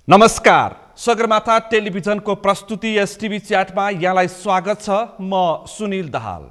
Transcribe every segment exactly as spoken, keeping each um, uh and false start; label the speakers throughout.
Speaker 1: नमस्कार, सगरमाथा टेलिभिजनको प्रस्तुति एसटिभी च्याटमा यहाँलाई स्वागत छ। म सुनिल दाहाल।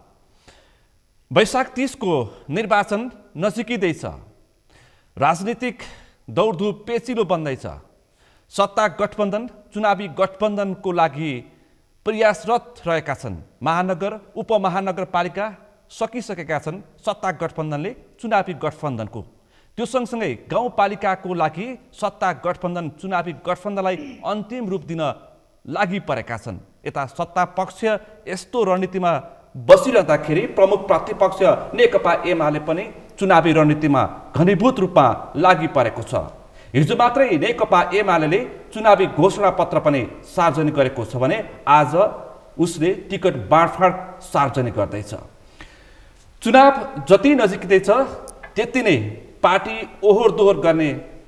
Speaker 1: वैशाख तीस को निर्वाचन नजिकिँदैछ। राजनीतिक दौडधुप पेचिलो बन्दैछ। सत्ता गठबन्धन चुनावी गठबन्धनको लागि प्रयासरत रहेका छन्। महानगर उपमहानगरपालिका सकिसकेका छन् सत्ता गठबन्धनले चुनावी गठबन्धनको। त्यो सँगसँगै गाउँपालिकाको लागि सत्ता गठबन्धन चुनावी गठबन्धनलाई अन्तिम रूप दिन लागि परेका छन्। यता सत्ता पक्ष यस्तो रणनीतिमा बसिरहँदाखेरि प्रमुख प्रतिपक्ष नेकपा एमाले पनि चुनावी रणनीतिमा घनीभूत रूपमा लागि परेको छ। हिजो मात्रै नेकपा एमाले चुनावी घोषणा पत्र पनि सार्वजनिक गरेको छ भने आज उसले टिकट बाँडफाँड सार्वजनिक गर्दैछ। चुनाव जति नजिकै छ त्यति नै पार्टी ओहोर दोहोर गर्ने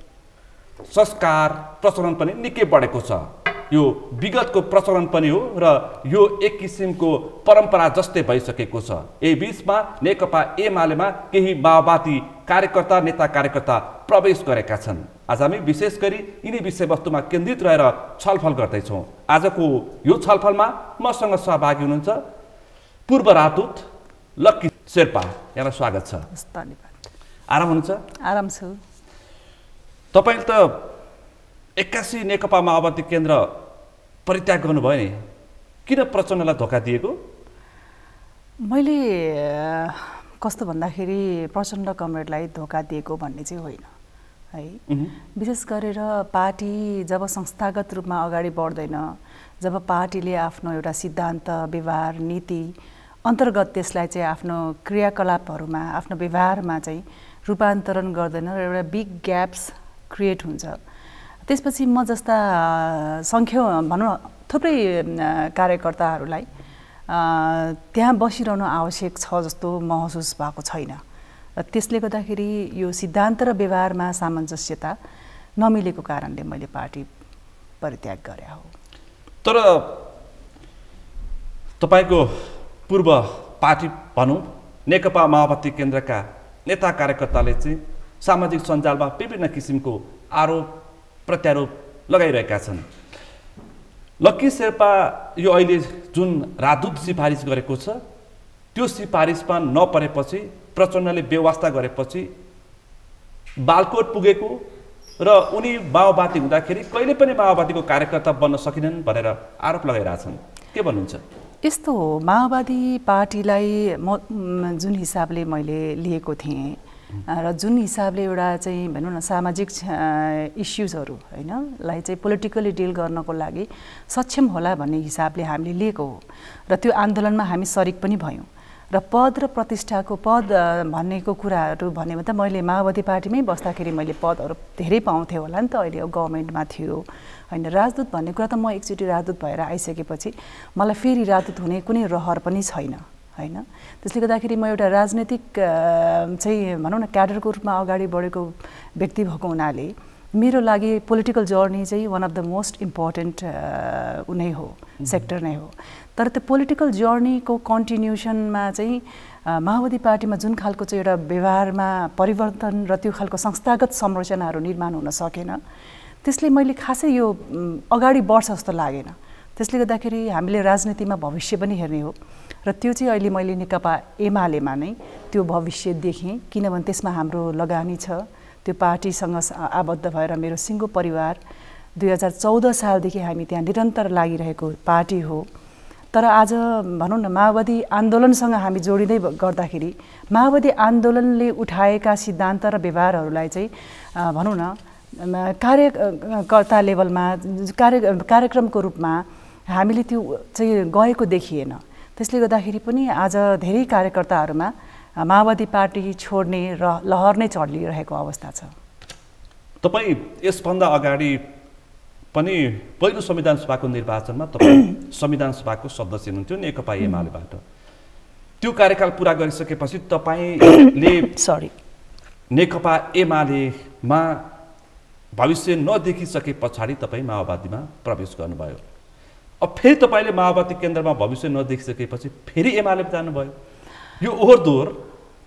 Speaker 1: संस्कार प्रचलन पनि निकै बढेको छ। यो विगतको प्रचलन पनि हो र यो एक किसिमको परम्परा जस्तै भइसकेको छ। यही बीचमा नेकपा एमालेमा केही माओवादी कार्यकर्ता नेता कार्यकर्ता प्रवेश गरेका छन्। आज हामी विशेष गरी यिनै विषयवस्तुमा केन्द्रित रहेर छलफल गर्दैछौँ। आजको यो छलफलमा मसँग सहभागी हुनुहुन्छ पूर्व राजदूत लक्की शेर्पा। यहाँलाई स्वागत छ।
Speaker 2: धन्यवाद।
Speaker 1: आराम हुनुहुन्छ?
Speaker 2: आराम छु।
Speaker 1: तपाईले त एक्कासी नेकपा माओवादी केन्द्र परित्याग गर्नुभयो नि, किन प्रचण्डलाई धोका दिएको?
Speaker 2: मैले कस्तो भन्दाखेरि प्रचण्ड कमरेडलाई धोका दिएको भन्ने चाहिँ होइन है। विशेष गरेर पार्टी जब संस्थागत रूपमा अगाडि बढ्दैन, जब पार्टीले आफ्नो एउटा सिद्धान्त व्यवहार नीति अन्तर्गत त्यसलाई चाहिँ आफ्नो क्रियाकलापहरूमा आफ्नो व्यवहारमा चाहिँ रूपान्तरण गर्दैन र एउटा बिग ग्याप्स क्रिएट हुन्छ। त्यसपछि म जस्ता सङ्ख्या भनौँ थुप्रै कार्यकर्ताहरूलाई त्यहाँ बसिरहनु आवश्यक छ जस्तो महसुस भएको छैन र त्यसले गर्दाखेरि यो सिद्धान्त र व्यवहारमा सामञ्जस्यता नमिलेको कारणले मैले पार्टी परित्याग गरे हो।
Speaker 1: तर तपाईँको पूर्व पार्टी भनौँ नेकपा माओवादी केन्द्रका नेता कार्यकर्ताले चाहिँ सामाजिक सञ्जालमा विभिन्न किसिमको आरोप प्रत्यारोप लगाइरहेका छन्। लक्की शेर्पा यो अहिले जुन राजदूत सिफारिस गरेको छ त्यो सिफारिसमा नपरेपछि प्रचण्डले व्यवस्था गरेपछि बालकोट पुगेको र उनी माओवादी हुँदाखेरि कहिले पनि माओवादीको कार्यकर्ता बन्न सकिनन् भनेर आरोप लगाइरहेछन्। के भन्नुहुन्छ?
Speaker 2: यस्तो हो, माओवादी पार्टीलाई म जुन हिसाबले मैले लिएको थिएँ र जुन हिसाबले एउटा चाहिँ भनौँ न सामाजिक इस्युजहरू होइन लाई चाहिँ पोलिटिकली डिल गर्नको लागि सक्षम होला भन्ने हिसाबले हामीले लिएको हो र त्यो आन्दोलनमा हामी सरिक पनि भयौँ र पद र प्रतिष्ठाको पद भनेको कुराहरू भन्यो भने त मैले माओवादी पार्टीमै बस्दाखेरि मैले पदहरू धेरै पाउँथेँ होला नि त। अहिले गभर्मेन्टमा थियो होइन। राजदूत भन्ने कुरा त म एकचोटि राजदूत भएर आइसकेपछि मलाई फेरि राजदूत हुने कुनै रहर पनि छैन होइन। त्यसले गर्दाखेरि म एउटा राजनैतिक चाहिँ भनौँ न क्याडरको रूपमा अगाडि बढेको व्यक्ति भएको हुनाले मेरो लागि पोलिटिकल जर्नी चाहिँ one of the most important नै हो सेक्टर नै हो। तर त्यो पोलिटिकल जर्नीको कन्टिन्युसनमा चाहिँ माओवादी पार्टीमा जुन खालको चाहिँ एउटा व्यवहारमा परिवर्तन र त्यो खालको संस्थागत संरचनाहरू निर्माण हुन सकेन, त्यसले मैले खासै यो अगाडि बढ्छ जस्तो लागेन। त्यसले गर्दाखेरि हामीले राजनीतिमा भविष्य पनि हेर्ने हो र त्यो चाहिँ अहिले मैले नेकपा एमालेमा नै त्यो भविष्य देखेँ। किनभने त्यसमा हाम्रो लगानी छ। त्यो पार्टीसँग आबद्ध भएर मेरो सिङ्गो परिवार दुई हजार चौध सालदेखि हामी त्यहाँ निरन्तर लागिरहेको पार्टी हो। तर आज भनौँ न माओवादी आन्दोलनसँग हामी जोडिँदै गर्दाखेरि माओवादी आन्दोलनले उठाएका सिद्धान्त र व्यवहारहरूलाई चाहिँ भनौँ न कार्यकर्ता लेभलमा कार्य कार्यक्रमको रूपमा हामीले त्यो चाहिँ गएको देखिएन। त्यसले गर्दाखेरि पनि आज धेरै कार्यकर्ताहरूमा माओवादी पार्टी छोड्ने र लहर नै चलिरहेको अवस्था छ।
Speaker 1: तपाईँ यसभन्दा अगाडि पनि पहिलो संविधान सभाको निर्वाचनमा तपाईँ संविधान सभाको सदस्य हुनुहुन्थ्यो नेकपा एमालेबाट। त्यो कार्यकाल पुरा गरिसकेपछि तपाईँले
Speaker 2: सरी
Speaker 1: नेकपा एमालेमा भविष्य नदेखिसके पछाडि तपाईँ माओवादीमा प्रवेश गर्नुभयो। अब फेरि तपाईँले माओवादी केन्द्रमा भविष्य नदेखिसकेपछि फेरि एमाले जानुभयो। यो ओहोर दोहोर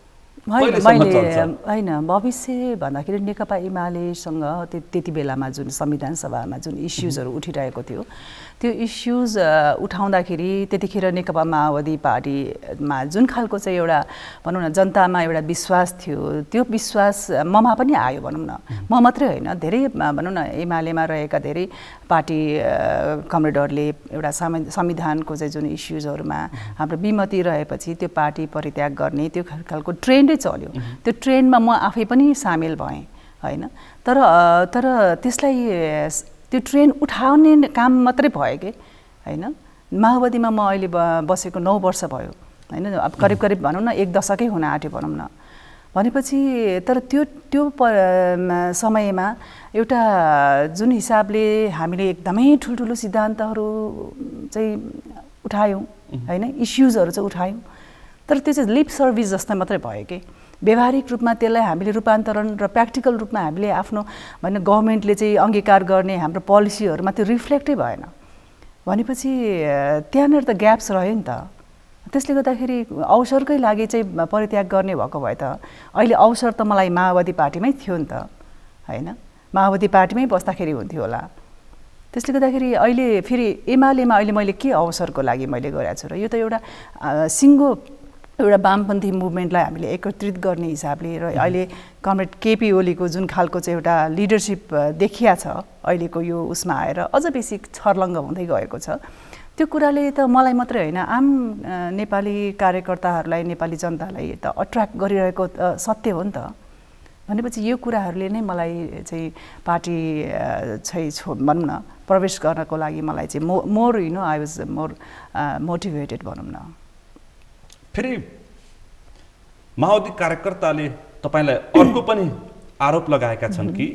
Speaker 2: होइन मैले होइन भविष्य भन्दाखेरि नेकपा एमालेसँग त्यति बेलामा जुन संविधान सभामा जुन इस्युजहरू उठिरहेको थियो त्यो इस्युज उठाउँदाखेरि त्यतिखेर नेकपा माओवादी पार्टीमा जुन खालको चाहिँ एउटा भनौँ न जनतामा एउटा विश्वास थियो त्यो विश्वास ममा पनि आयो भनौँ न म मात्रै होइन धेरै भनौँ न एमालेमा रहेका धेरै पार्टी कमरेडहरूले एउटा संविधानको चाहिँ जुन इस्युजहरूमा हाम्रो विमति रहेपछि त्यो पार्टी परित्याग गर्ने त्यो खालको ट्रेन्डै चल्यो त्यो ट्रेन्डमा म आफै पनि सामेल भएँ होइन तर तर त्यसलाई त्यो ट्रेन उठाउने काम मात्रै भयो कि होइन माओवादीमा म अहिले बसेको नौ वर्ष भयो होइन अब करिब करिब भनौँ न एक दशकै हुन आँट्यो भनौँ न भनेपछि तर त्यो त्यो समयमा एउटा जुन हिसाबले हामीले एकदमै ठुल्ठुलो सिद्धान्तहरू चाहिँ उठायौँ होइन इस्युजहरू चाहिँ उठायौँ तर त्यो चाहिँ लिप सर्भिस जस्तो मात्रै भयो कि व्यवहारिक रूपमा त्यसलाई हामीले रूपान्तरण र प्र्याक्टिकल रूपमा हामीले आफ्नो भने गभर्मेन्टले चाहिँ अङ्गीकार गर्ने हाम्रो पोलिसीहरूमा त्यो रिफ्लेक्टै भएन भनेपछि त्यहाँनिर त ग्याप्स रह्यो नि त त्यसले गर्दाखेरि अवसरकै लागि चाहिँ परित्याग गर्ने भएको भए त अहिले अवसर त मलाई माओवादी पार्टीमै थियो नि त होइन माओवादी पार्टीमै बस्दाखेरि हुन्थ्यो होला त्यसले गर्दाखेरि अहिले फेरि एमालेमा अहिले मैले के अवसरको लागि मैले गरेको छु र यो त एउटा सिङ्गो एउटा वामपन्थी मुभमेन्टलाई हामीले एकत्रित गर्ने हिसाबले र अहिले कमरेड केपी ओलीको जुन खालको चाहिँ एउटा लिडरसिप देखिया छ अहिलेको यो उसमा आएर अझ बेसी छर्लङ्ग हुँदै गएको छ त्यो कुराले त मलाई मात्रै होइन आम नेपाली कार्यकर्ताहरूलाई नेपाली जनतालाई त अट्र्याक्ट गरिरहेको सत्य हो नि त भनेपछि यो कुराहरूले नै मलाई चाहिँ पार्टी चाहिँ छो भनौँ न प्रवेश गर्नको लागि मलाई चाहिँ मो more you know I was more motivated भनौँ न
Speaker 1: फेरि माओवादी कार्यकर्ताले तपाईँलाई अर्को पनि आरोप लगाएका छन् कि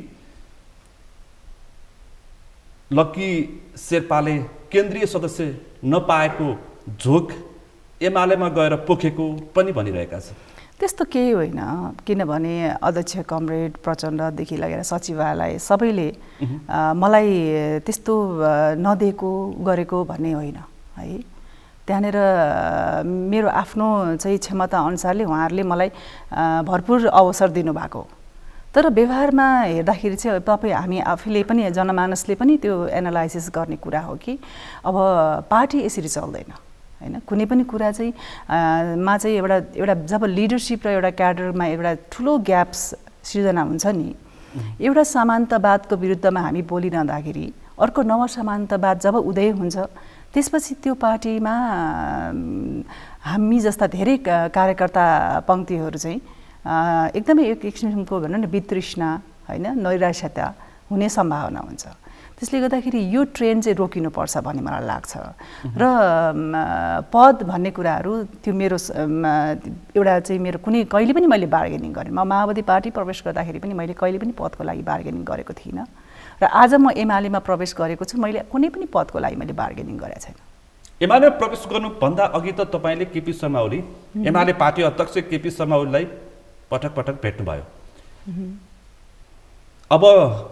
Speaker 1: लक्की शेर्पाले केन्द्रीय सदस्य नपाएको झोक एमालेमा गएर पोखेको पनि भनिरहेका छन्
Speaker 2: त्यस्तो केही होइन किनभने अध्यक्ष कमरेड प्रचण्डदेखि लगेर सचिवालय सबैले मलाई त्यस्तो नदिएको गरेको भन्ने होइन है त्यहाँनिर मेरो आफ्नो चाहिँ क्षमता अनुसारले उहाँहरूले मलाई भरपुर अवसर दिनुभएको तर व्यवहारमा हेर्दाखेरि चाहिँ तपाईँ हामी आफैले पनि जनमानसले पनि त्यो एनालाइसिस गर्ने कुरा हो कि अब पार्टी यसरी चल्दैन होइन कुनै पनि कुरा चाहिँ मा चाहिँ एउटा एउटा जब लिडरसिप र एउटा क्याडरमा एउटा ठुलो ग्याप्स सृजना हुन्छ नि एउटा समानतावादको विरुद्धमा हामी बोलिरहँदाखेरि अर्को नव समानतावाद जब उदय हुन्छ त्यसपछि त्यो पार्टीमा हामी जस्ता धेरै कार्यकर्ता पङ्क्तिहरू चाहिँ एकदमै एक किसिमको भनौँ न वितृष्णा होइन नैराश्यता हुने सम्भावना हुन्छ त्यसले गर्दाखेरि यो ट्रेन चाहिँ रोकिनुपर्छ भन्ने मलाई लाग्छ र पद भन्ने कुराहरू त्यो मेरो एउटा चाहिँ मेरो कुनै कहिले पनि मैले बार्गेनिङ गरेँ म माओवादी पार्टी प्रवेश गर्दाखेरि पनि मैले कहिले पनि पदको लागि बार्गेनिङ गरेको थिइनँ र आज म एमालेमा प्रवेश गरेको छु मैले कुनै पनि पदको लागि मैले बार्गेनिङ गरेको छैन
Speaker 1: एमालेमा प्रवेश गर्नुभन्दा अघि त तपाईँले केपी शर्मा ओली एमाले पार्टी अध्यक्ष केपी शर्मा ओलीलाई पटक पटक भेट्नुभयो अब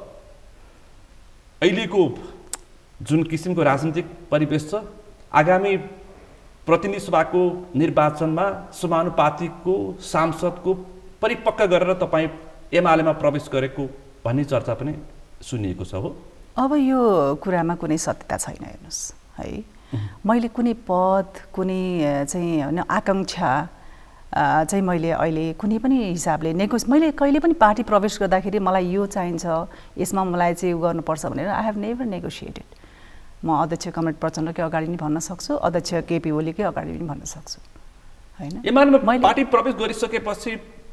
Speaker 1: अहिलेको जुन किसिमको राजनीतिक परिवेश छ आगामी प्रतिनिधि सभाको निर्वाचनमा समानुपातिकको सांसदको परिपक्व गरेर तपाईँ एमालेमा प्रवेश गरेको भन्ने चर्चा पनि सुनिएको छ हो
Speaker 2: अब यो कुरामा कुनै सत्यता छैन हेर्नुहोस् है मैले कुनै पद कुनै चाहिँ होइन आकाङ्क्षा चाहिँ मैले अहिले कुनै पनि हिसाबले नेगोस मैले कहिले पनि पार्टी प्रवेश गर्दाखेरि मलाई यो चाहिन्छ यसमा मलाई चाहिँ यो गर्नुपर्छ भनेर आई हेभ नेभर नेगोसिएटेड म अध्यक्ष कमरेड प्रचण्डकै अगाडि पनि भन्न सक्छु अध्यक्ष केपी ओलीकै अगाडि पनि भन्न सक्छु होइन
Speaker 1: एमालेमा पार्टी प्रवेश गरिसकेपछि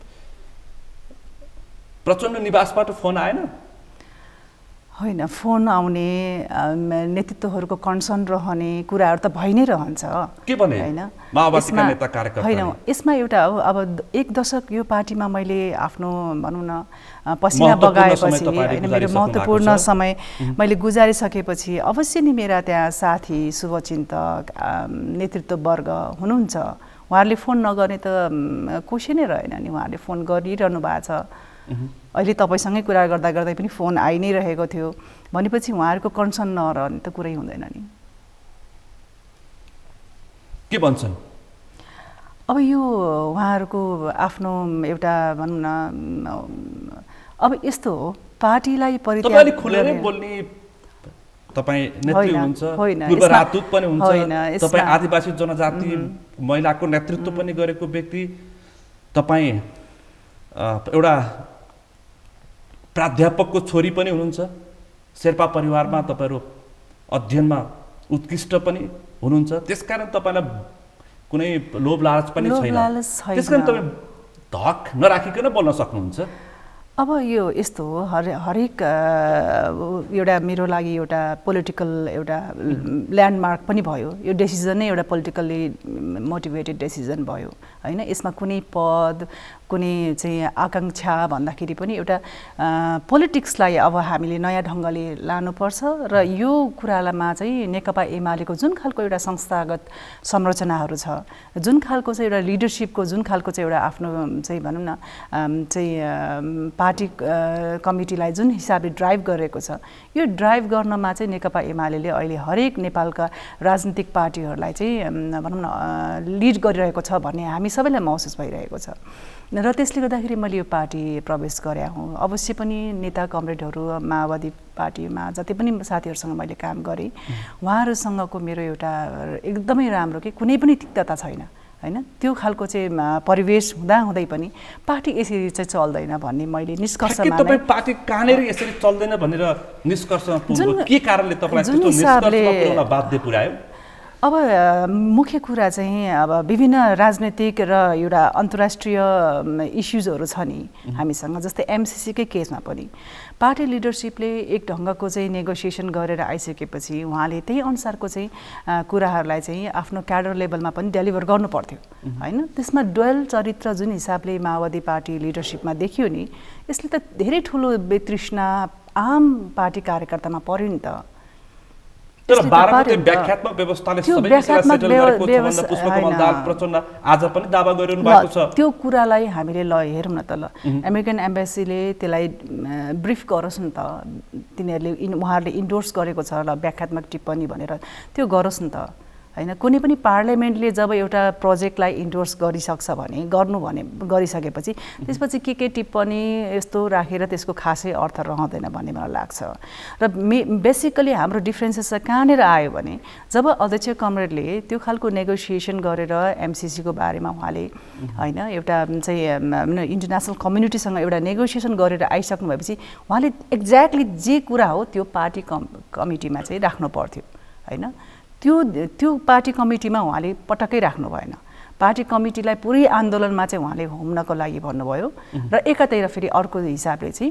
Speaker 1: प्रचण्ड निवासबाट फोन आएन
Speaker 2: होइन फोन आउने नेतृत्वहरूको कन्सर्न रहने कुराहरू त भइ नै रहन्छ
Speaker 1: के भने होइन माओवादीका नेता कार्यकर्ता
Speaker 2: होइन यसमा एउटा हो अब एक दशक यो पार्टीमा मैले आफ्नो भनौँ न पसिना बगाएपछि होइन मेरो महत्त्वपूर्ण समय मैले गुजारिसकेपछि अवश्य नै मेरा त्यहाँ साथी शुभचिन्तक नेतृत्ववर्ग हुनुहुन्छ उहाँहरूले फोन नगर्ने त कोही नै रहेन नि उहाँहरूले फोन गरिरहनु भएको छ अहिले तपाईँसँगै कुरा गर्दा गर्दै पनि फोन आइ नै रहेको थियो भनेपछि उहाँहरूको कन्सर्न नरहने त कुरै हुँदैन नि
Speaker 1: के भन्छन्
Speaker 2: अब यो उहाँहरूको आफ्नो एउटा भनौँ न अब यस्तो हो पार्टीलाई
Speaker 1: परित्याग खुलेरै बोल्ने तपाईँ नेत्री हुनुहुन्छ, पूर्व राजदूत पनि हुन्छ, तपाईँ आदिवासी जनजाति महिलाको नेतृत्व पनि गरेको व्यक्ति, तपाईँ एउटा प्राध्यापकको छोरी पनि हुनुहुन्छ, शेर्पा परिवारमा तपाईँहरू अध्ययनमा उत्कृष्ट पनि हुनुहुन्छ, त्यसकारण तपाईँलाई कुनै लोभ लालच पनि छैन, त्यसकारण तपाईँ धक नराखिकन बोल्न सक्नुहुन्छ।
Speaker 2: अब यो यस्तो हो, हरे हरेक एउटा मेरो लागि एउटा पोलिटिकल एउटा ल्यान्डमार्क पनि भयो, यो डिसिजन नै एउटा पोलिटिकल्ली मोटिभेटेड डिसिजन भयो होइन। यसमा कुनै पद कुनै चाहिँ आकाङ्क्षा भन्दाखेरि पनि एउटा पोलिटिक्सलाई अब हामीले नयाँ ढङ्गले लानुपर्छ र यो कुरामा चाहिँ नेकपा एमालेको जुन खालको एउटा संस्थागत संरचनाहरू छ, जुन खालको चाहिँ एउटा लिडरसिपको जुन खालको चाहिँ एउटा आफ्नो चाहिँ भनौँ न चाहिँ पार्टी कमिटीलाई जुन हिसाबले ड्राइभ गरेको छ, यो ड्राइभ गर्नमा चाहिँ नेकपा एमालेले अहिले हरेक नेपालका राजनीतिक पार्टीहरूलाई चाहिँ भनौँ न लिड गरिरहेको छ भन्ने हामी सबैलाई महसुस भइरहेको छ र त्यसले गर्दाखेरि मैले यो पार्टी प्रवेश गरेँ हुँ। अवश्य पनि नेता कमरेडहरू माओवादी पार्टीमा जति पनि साथीहरूसँग मैले काम गरेँ, उहाँहरूसँगको मेरो एउटा एकदमै राम्रो कि कुनै पनि तिक्तता छैन होइन। त्यो खालको चाहिँ परिवेश हुँदाहुँदै पनि पार्टी यसरी चाहिँ चल्दैन भन्ने मैले निष्कर्षमा
Speaker 1: तपाईँ पार्टी कहाँनिर यसरी चल्दैन भनेर निष्कर्षमा पुग्नु के कारणले तपाईँलाई त्यस्तो निष्कर्षमा पुर्याउन बाध्य पुर्यायो?
Speaker 2: अब मुख्य कुरा चाहिँ अब विभिन्न राजनैतिक र एउटा अन्तर्राष्ट्रिय इस्युजहरू छ नि हामीसँग, जस्तै एमसिसीकै केसमा पनि पार्टी लिडरसिपले एक ढङ्गको चाहिँ नेगोसिएसन गरेर आइसकेपछि उहाँले त्यही अनुसारको चाहिँ कुराहरूलाई चाहिँ आफ्नो क्याडर लेभलमा पनि डेलिभर गर्नु पर्थ्यो होइन। त्यसमा डुअल चरित्र जुन हिसाबले माओवादी पार्टी लिडरसिपमा देखियो नि, यसले त धेरै ठुलो वितृष्णा आम पार्टी कार्यकर्तामा पर्यो नि त।
Speaker 1: तर बाह्रको व्याख्यात्मक व्यवस्थाले सबै विषयलाई सेटल गरेको छ भन्दा पुष्पकमल दाहाल प्रचण्ड आज पनि दावा गरिरहनु भएको छ।
Speaker 2: त्यो कुरालाई हामीले ल हेरौँ न त, ल अमेरिकन एम्बेसीले त्यसलाई ब्रिफ गरोस् न त, तिनीहरूले उहाँहरूले इन्डोर्स गरेको छ ल व्याख्यात्मक टिप्पणी भनेर, त्यो गरोस् न त होइन। कुनै पनि पार्लियामेन्टले जब एउटा प्रोजेक्टलाई इन्डोर्स गरिसक्छ भने गर्नु भने गरिसकेपछि त्यसपछि के के टिप्पणी यस्तो राखेर त्यसको खासै अर्थ रहँदैन भन्ने मलाई लाग्छ। र मे बेसिकली हाम्रो डिफ्रेन्सेस चाहिँ कहाँनिर आयो भने जब अध्यक्ष कमरेडले त्यो खालको नेगोसिएसन गरेर एमसिसीको बारेमा उहाँले होइन एउटा चाहिँ इन्टरनेसनल कम्युनिटीसँग एउटा नेगोसिएसन गरेर आइसक्नु भएपछि उहाँले एक्ज्याक्टली जे कुरा हो त्यो पार्टी कम कमिटीमा चाहिँ राख्नु पर्थ्यो होइन। त्यो त्यो पार्टी कमिटीमा उहाँले पटक्कै राख्नु भएन। पार्टी कमिटीलाई पुरै आन्दोलनमा चाहिँ उहाँले घुम्नको लागि भन्नुभयो र एकातिर फेरि अर्को हिसाबले चाहिँ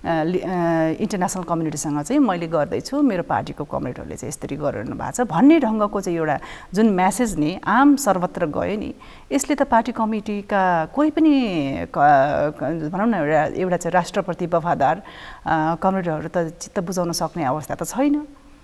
Speaker 2: इन्टरनेसनल कम्युनिटीसँग चाहिँ मैले गर्दैछु, मेरो पार्टीको कमरेडहरूले चाहिँ यसरी गरिरहनु भएको छ भन्ने ढङ्गको चाहिँ एउटा जुन म्यासेज नि आम सर्वत्र गयो नि, यसले त पार्टी कमिटीका कोही पनि भनौँ न एउटा एउटा चाहिँ राष्ट्रप्रति वफादार कमरेडहरू त चित्त बुझाउन सक्ने अवस्था त छैन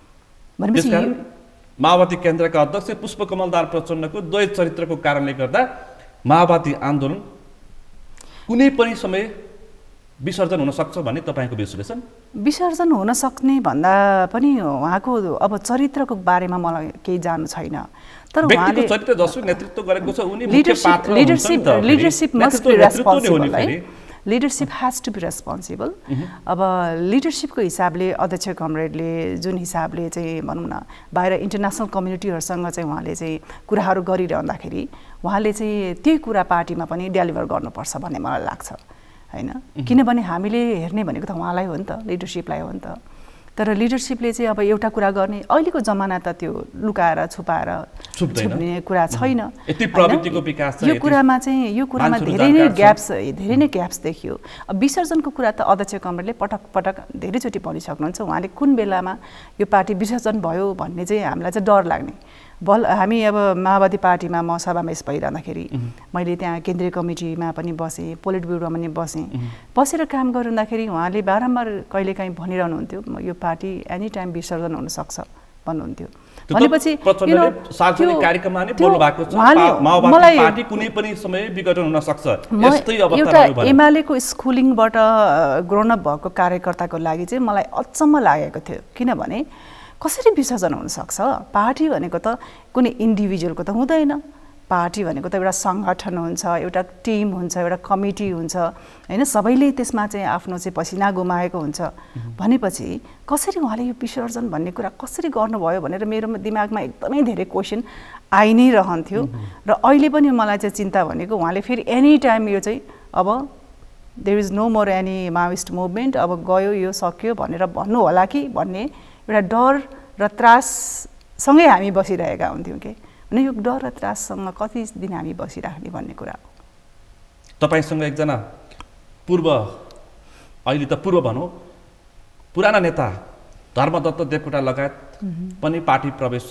Speaker 2: भनेपछि
Speaker 1: माओवादी केन्द्रका अध्यक्ष पुष्पकमल दाहाल प्रचण्डको द्वैत चरित्रको कारणले गर्दा माओवादी आन्दोलन कुनै पनि समय विसर्जन हुन सक्छ भन्ने तपाईँको विश्लेषण?
Speaker 2: विसर्जन हुन सक्ने भन्दा पनि उहाँको अब चरित्रको बारेमा मलाई केही जान्नु छैन, तर
Speaker 1: उहाँले चरित्र जसले नेतृत्व गरेको छ उनी मुख्य पात्र हुनुहुन्छ नि त।
Speaker 2: Leadership leadership must be responsible है, leadership has to be responsible. अब लिडरसिपको हिसाबले अध्यक्ष कमरेडले जुन हिसाबले चाहिँ भनौँ न बाहिर इन्टरनेसनल कम्युनिटीहरूसँग चाहिँ उहाँले चाहिँ कुराहरू गरिरहँदाखेरि उहाँले चाहिँ त्यही कुरा पार्टीमा पनि डेलिभर गर्नुपर्छ भन्ने मलाई लाग्छ होइन। किनभने हामीले हेर्ने भनेको त उहाँलाई हो नि त, लिडरसिपलाई हो नि त। तर लिडरसिपले चाहिँ अब एउटा कुरा गर्ने अहिलेको जमाना त त्यो लुकाएर छुपाएर छुप्ने कुरा छैन। यो कुरामा चाहिँ यो कुरामा धेरै नै ग्याप्स धेरै नै ग्याप्स देखियो। अब विसर्जनको कुरा त अध्यक्ष कमरेडले पटक पटक धेरैचोटि भनिसक्नुहुन्छ, उहाँले कुन बेलामा यो पार्टी विसर्जन भयो भन्ने चाहिँ हामीलाई चाहिँ डर लाग्ने। बल हामी अब माओवादी पार्टीमा म सभामेश भइरहँदाखेरि मैले त्यहाँ केन्द्रीय कमिटीमा पनि बसेँ, पोलिट ब्युरोमा पनि बसेँ, बसेर काम गरिरहँदाखेरि उहाँले बारम्बार कहिलेकाहीँ भनिरहनुहुन्थ्यो यो पार्टी एनी टाइम विसर्जन हुनसक्छ भन्नुहुन्थ्यो। भनेपछि
Speaker 1: सार्वजनिक कार्यक्रममा नै बोल्नु भएको छ माओवादी पार्टी कुनै पनि समय विघटन हुन सक्छ यस्तै अवस्थामा
Speaker 2: एउटा एमालेको स्कुलिङबाट ग्रोन अप भएको कार्यकर्ताको लागि चाहिँ मलाई अचम्म लागेको थियो। किनभने कसरी विसर्जन हुन सक्छ? पार्टी भनेको त कुनै इन्डिभिजुअलको त हुँदैन, पार्टी भनेको त एउटा सङ्गठन हुन्छ, एउटा टिम हुन्छ, एउटा कमिटी हुन्छ होइन, सबैले त्यसमा चाहिँ आफ्नो चाहिँ पसिना गुमाएको हुन्छ भनेपछि कसरी उहाँले यो विसर्जन भन्ने कुरा कसरी गर्नुभयो भनेर मेरो दिमागमा एकदमै धेरै क्वेसन आइ नै रहन्थ्यो। र अहिले पनि मलाई चाहिँ चिन्ता भनेको उहाँले फेरि एनी टाइम यो चाहिँ अब there is no more any Maoist movement, अब गयो यो सक्यो भनेर भन्नु होला कि भन्ने एउटा डर र त्राससँगै हामी बसिरहेका हुन्थ्यौँ कि अनि यो डर र त्राससँग कति दिन हामी बसिराख्ने भन्ने कुरा हो।
Speaker 1: तपाईँसँग एकजना पूर्व अहिले त पूर्व भनौँ पुराना नेता धर्मदत्त देवकोटा लगायत पनि पार्टी प्रवेश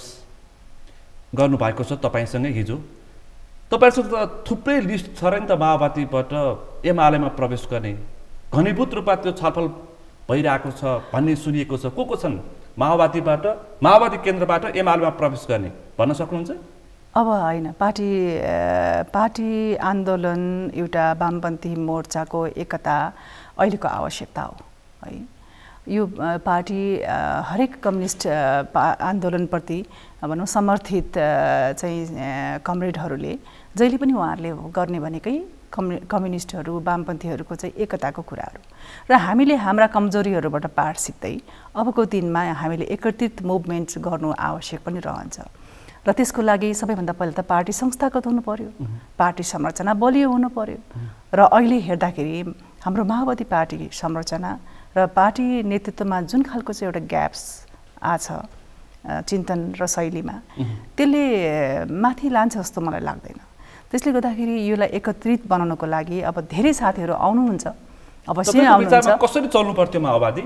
Speaker 1: गर्नुभएको छ तपाईँसँगै हिजो। तपाईँसँग त थुप्रै लिस्ट छ र नि त माओवादीबाट एमालेमा प्रवेश गर्ने, घनीभूत रूपमा त्यो छलफल भइरहेको छ भन्ने सुनिएको छ। को को छन् माओवादीबाट माओवादी केन्द्रबाट एमालेमा प्रवेश गर्ने भन्न सक्नुहुन्छ?
Speaker 2: अब होइन, पार्टी पार्टी आन्दोलन एउटा वामपन्थी मोर्चाको एकता अहिलेको आवश्यकता हो है। यो पार्टी हरेक कम्युनिस्ट आन्दोलनप्रति भनौँ समर्थित चाहिँ कमरेडहरूले जहिले पनि उहाँहरूले गर्ने भनेकै कम्यु कम्युनिस्टहरू वामपन्थीहरूको चाहिँ एकताको कुराहरू र हामीले हाम्रा कमजोरीहरूबाट पाठ सिक्दै अबको दिनमा हामीले एकत्रित मुभमेन्ट गर्नु आवश्यक पनि रहन्छ। र त्यसको लागि सबैभन्दा पहिला त पार्टी संस्थागत हुनु पर्यो, पार्टी संरचना बलियो हुनु पर्यो। र अहिले हेर्दाखेरि हाम्रो माओवादी पार्टी संरचना र पार्टी नेतृत्वमा जुन खालको चाहिँ एउटा ग्याप्स आछ चिन्तन र शैलीमा, त्यसले माथि लान्छ जस्तो मलाई लाग्दैन। त्यसले गर्दाखेरि यसलाई एकत्रित बनाउनको लागि अब धेरै साथीहरू आउनुहुन्छ, अवश्य आउनुहुन्छ।
Speaker 1: कसरी चल्नु पर्थ्यो माओवादी?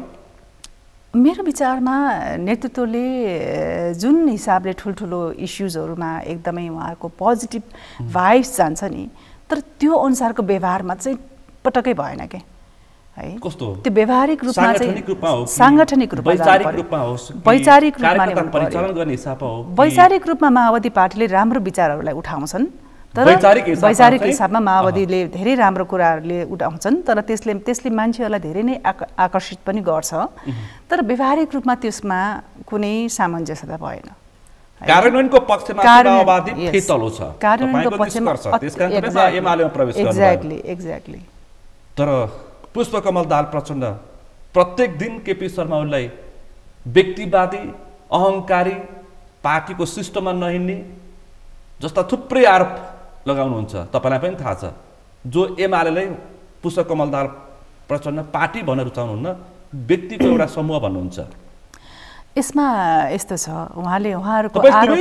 Speaker 2: मेरो विचारमा नेतृत्वले जुन हिसाबले ठुल्ठुलो इस्युजहरूमा एकदमै उहाँहरूको पोजिटिभ भाइब्स जान्छ नि, तर त्यो अनुसारको व्यवहारमा चाहिँ पटक्कै भएन के है।
Speaker 1: कस्तो
Speaker 2: त्यो व्यवहारिक रूपमा चाहिँ साङ्गठनिक रूपमा
Speaker 1: वैचारिक रूपमा होस्,
Speaker 2: वैचारिक रूपमा
Speaker 1: परिचालन गर्ने हिसाबमा हो।
Speaker 2: वैचारिक रूपमा माओवादी पार्टीले राम्रो विचारहरूलाई उठाउँछन्, तर वैचारिक हिसाबमा माओवादीले धेरै राम्रो कुराहरूले उठाउँछन्, तर त्यसले त्यसले मान्छेहरूलाई धेरै नै आकर्षित पनि गर्छ। तर व्यवहारिक रूपमा त्यसमा कुनै सामञ्जस्यता भएन।
Speaker 1: कार्यान्वयनको पक्षमा माओवादी फेतलो छ,
Speaker 2: कार्यान्वयनको पक्षमा
Speaker 1: एमालेमा प्रवेश गर्नु।
Speaker 2: एक्ज्याक्टली एक्ज्याक्टली
Speaker 1: तर पुष्पकमल दाहाल प्रचण्ड प्रत्येक दिन केपी शर्मा ओलीलाई व्यक्तिवादी, अहङ्कारी, पार्टीको सिस्टममा नहिँड्ने जस्ता थुप्रै आरोप लगाउनुहुन्छ। तपाईँलाई पनि थाहा छ, जो एमालेलाई पुष्पकमल दाहाल प्रचण्ड पार्टी भन्न रुचाउनुहुन्न, व्यक्तिको एउटा समूह भन्नुहुन्छ।
Speaker 2: यसमा यस्तो छ, उहाँले उहाँहरूको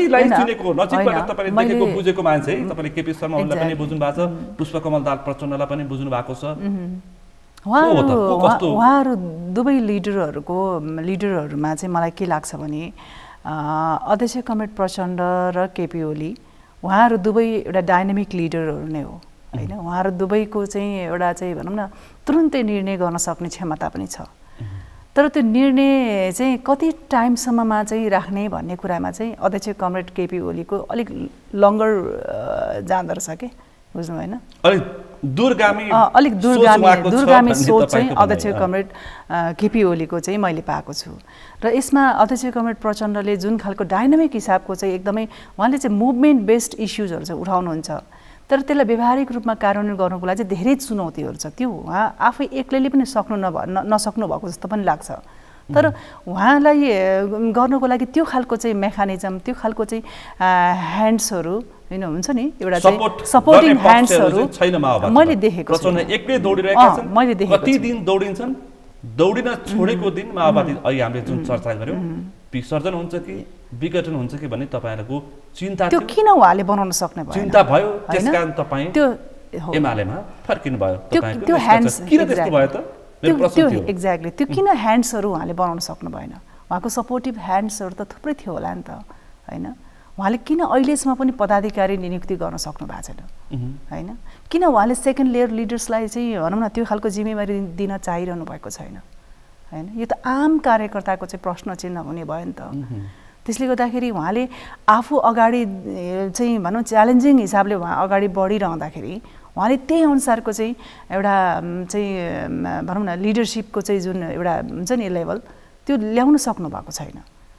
Speaker 1: बुझेको बुझेको मान्छे तपाईँले केपी शर्मा ओलीलाई पनि बुझ्नु भएको छ, पुष्पकमल दाहाल प्रचण्डलाई पनि बुझ्नु भएको छ।
Speaker 2: उहाँहरू उहाँहरू दुवै लिडरहरूको लिडरहरूमा चाहिँ मलाई के लाग्छ भने अध्यक्ष कमरेड प्रचण्ड र केपी ओली उहाँहरू दुवै एउटा डाइनामिक लिडरहरू नै हो होइन। उहाँहरू दुवैको चाहिँ एउटा चाहिँ भनौँ न तुरुन्तै निर्णय गर्न सक्ने क्षमता पनि छ, तर त्यो निर्णय चाहिँ कति टाइमसम्ममा चाहिँ राख्ने भन्ने कुरामा चाहिँ अध्यक्ष कमरेड केपी ओलीको अलिक लङ्गर जाँदो रहेछ के, बुझ्नु भएन?
Speaker 1: अलिक दूरगामी
Speaker 2: अलिक दूरगामी दूरगामी सोच चाहिँ अध्यक्ष कमरेड केपी ओलीको चाहिँ मैले पाएको छु। र यसमा अध्यक्ष कमरेड प्रचण्डले जुन खालको डाइनामिक हिसाबको चाहिँ एकदमै उहाँले चाहिँ मुभमेन्ट बेस्ड इस्युजहरू चाहिँ उठाउनुहुन्छ, तर त्यसलाई व्यवहारिक रूपमा कार्यान्वयन गर्नुको लागि चाहिँ धेरै चुनौतीहरू छ। त्यो उहाँ आफै एक्लैले पनि सक्नु नभ नसक्नु भएको जस्तो पनि लाग्छ। तर उहाँलाई गर्नुको लागि त्यो खालको चाहिँ मेकानिजम, त्यो खालको चाहिँ ह्यान्ड्सहरू होइन हुन्छ नि, एउटा चाहिँ सपोर्टिङ ह्यान्ड्सहरू मैले देखेको छु।
Speaker 1: एक्लै दौडिरहेका छन्, मैले देखेको कति दिन दौडिन्छन्, दौडिन छोडेको दिन माओवादी अहिले हामीले जुन चर्चा गऱ्यौँ विसर्जन हुन्छ कि विघटन हुन्छ कि भन्ने तपाईँहरूको चिन्ता
Speaker 2: त्यो किन उहाँले बनाउन सक्ने भयो,
Speaker 1: चिन्ता भयो, त्यसकारण तपाईँ त्यो एमालेमा फर्किनु भयो।
Speaker 2: त्यो ह्यान्ड्स
Speaker 1: किन त्यस्तो भयो त?
Speaker 2: त्यो एक्ज्याक्टली त्यो किन ह्यान्ड्सहरू उहाँले बनाउन सक्नु भएन? उहाँको सपोर्टिभ ह्यान्ड्सहरू त थुप्रै थियो होला नि त होइन। उहाँले किन अहिलेसम्म पनि पदाधिकारी नियुक्ति गर्न सक्नु भएको छैन होइन? किन उहाँले सेकेन्ड लेयर लिडर्सलाई चाहिँ भनौँ न त्यो खालको जिम्मेवारी दिन चाहिरहनु भएको छैन होइन? यो त आम कार्यकर्ताको चाहिँ प्रश्न चिन्ह हुने भयो नि त। त्यसले गर्दाखेरि उहाँले आफू अगाडि चाहिँ भनौँ च्यालेन्जिङ हिसाबले उहाँ अगाडि बढिरहँदाखेरि उहाँले त्यही अनुसारको चाहिँ एउटा चाहिँ भनौँ न लिडरसिपको चाहिँ जुन एउटा हुन्छ नि लेभल त्यो ल्याउन सक्नु भएको छैन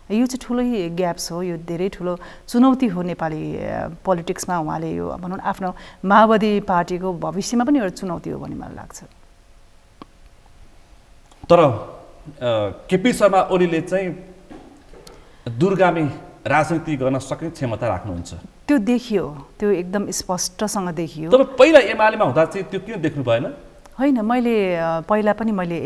Speaker 2: यो चाहिँ ठुलै ग्याप्स हो, यो धेरै ठुलो चुनौती हो नेपाली पोलिटिक्समा। उहाँले यो भनौँ आफ्नो माओवादी पार्टीको भविष्यमा पनि एउटा चुनौती हो भन्ने मलाई लाग्छ।
Speaker 1: तर केपी शर्मा ओलीले चाहिँ दूरगामी राजनीति गर्न सक्ने क्षमता राख्नुहुन्छ,
Speaker 2: त्यो देखियो, त्यो एकदम स्पष्टसँग देखियो।
Speaker 1: तपाईँ पहिला एमालेमा हुँदा चाहिँ त्यो किन देख्नु भएन?
Speaker 2: होइन, मैले पहिला पनि मैले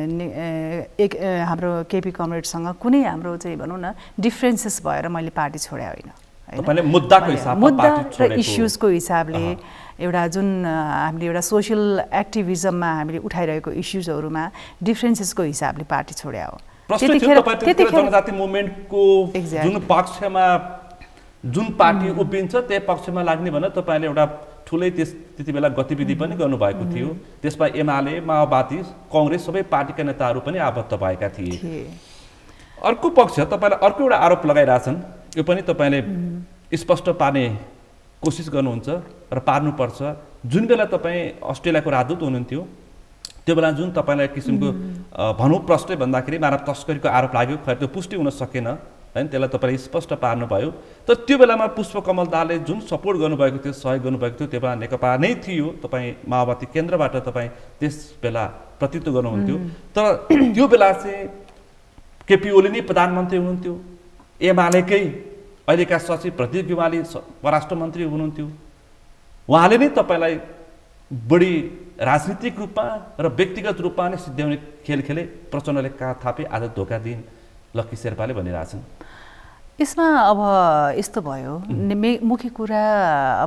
Speaker 2: एक हाम्रो केपी कमरेडसँग कुनै हाम्रो चाहिँ भनौँ न डिफ्रेन्सेस भएर मैले पार्टी छोडे होइन।
Speaker 1: तपाईँले मुद्दाको हिसाबमा
Speaker 2: मुद्दा
Speaker 1: पार्टी
Speaker 2: र इस्युजको हिसाबले एउटा जुन हामीले एउटा सोसियल एक्टिभिजममा हामीले उठाइरहेको इस्युजहरूमा डिफ्रेन्सेसको हिसाबले पार्टी छोडे हो।
Speaker 1: त्यतिखेर जनजाति मुभमेन्टको जुन पक्षमा जुन पार्टी उभिन्छ त्यही पक्षमा लाग्ने भनेर तपाईँले एउटा ठुलै त्यस त्यति बेला गतिविधि पनि गर्नुभएको थियो। त्यसमा एमाले, माओवादी, कङ्ग्रेस सबै पार्टीका नेताहरू पनि आबद्ध भएका थिए। अर्को पक्ष तपाईँलाई अर्को एउटा आरोप लगाइरहेछन्, यो पनि तपाईँले स्पष्ट पार्ने कोसिस गर्नुहुन्छ र पार्नुपर्छ। जुन बेला तपाईँ अस्ट्रेलियाको राजदूत हुनुहुन्थ्यो त्यो बेला जुन तपाईँलाई किसिमको भनौँ प्रश्न भन्दाखेरि मानव तस्करीको आरोप लाग्यो, खै त्यो पुष्टि हुन सकेन होइन, त्यसलाई तपाईँले स्पष्ट पार्नुभयो। तर त्यो बेलामा पुष्पकमल दाहालले जुन सपोर्ट गर्नुभएको थियो, सहयोग गर्नुभएको थियो, त्यो बेला नेकपा नै थियो, तपाईँ माओवादी केन्द्रबाट तपाईँ त्यस बेला प्रतिनिधित्व गर्नुहुन्थ्यो। तर त्यो बेला चाहिँ केपी ओली नै प्रधानमन्त्री हुनुहुन्थ्यो, एमालेकै अहिलेका सचिव प्रदीप गेवाली परराष्ट्र मन्त्री हुनुहुन्थ्यो। उहाँले नै तपाईँलाई बढी राजनीतिक रूपमा र व्यक्तिगत रूपमा नै सिद्ध्याउने खेल खेले, प्रचण्डले कहाँ थापे आज धोका दिइन् लक्की शेर्पाले भनिरहेछन्।
Speaker 2: यसमा अब यस्तो भयो, मुख्य कुरा अब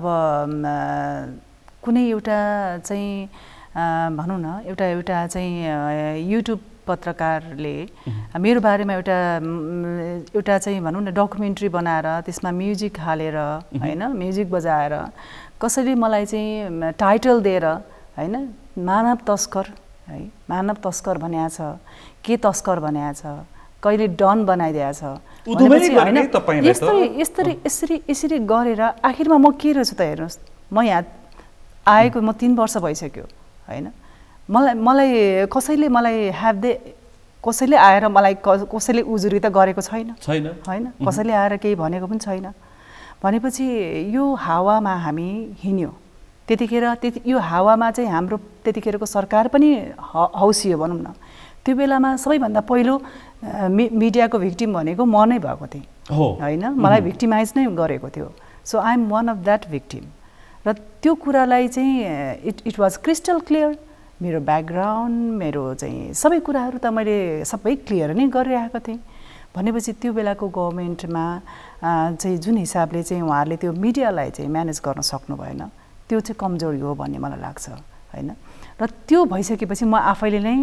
Speaker 2: कुनै एउटा चाहिँ भनौँ न एउटा एउटा चाहिँ युट्युब पत्रकारले मेरो बारेमा एउटा एउटा चाहिँ भनौँ न डकुमेन्ट्री बनाएर त्यसमा म्युजिक हालेर होइन, म्युजिक बजाएर कसैले मलाई चाहिँ टाइटल दिएर होइन मानव तस्कर है, मानव तस्कर भनेको छ, के तस्कर भनेको छ, कहिले डन बनाइदिएको छ होइन। यस्तरी यस्तरी यसरी यसरी गरेर आखिरमा म के रहेछु त हेर्नुहोस्, म यहाँ आएको म तिन वर्ष भइसक्यो होइन। मलाई मलाई कसैले मलाई ह्याभ दे कसैले आएर मलाई कसैले उजुरी त गरेको छैन
Speaker 1: छैन
Speaker 2: होइन, कसैले आएर केही भनेको पनि छैन। भनेपछि यो हावामा हामी हिँड्यो त्यतिखेर, त्यति यो हावामा चाहिँ हाम्रो त्यतिखेरको सरकार पनि हौसियो भनौँ न। त्यो बेलामा सबैभन्दा पहिलो मि मिडियाको भिक्टिम भनेको म नै भएको थिएँ होइन, मलाई भिक्टिमाइज नै गरेको थियो। So I am one of that victim. र त्यो कुरालाई चाहिँ it it was crystal clear, मेरो ब्याकग्राउन्ड, मेरो चाहिँ सबै कुराहरू त मैले सबै क्लियर नै गरिरहेको थिएँ। भनेपछि त्यो बेलाको गभर्मेन्टमा चाहिँ जुन हिसाबले चाहिँ उहाँहरूले त्यो मिडियालाई चाहिँ म्यानेज गर्न सक्नु भएन, त्यो चाहिँ कमजोरी हो भन्ने मलाई लाग्छ होइन। र त्यो भइसकेपछि म आफैले नै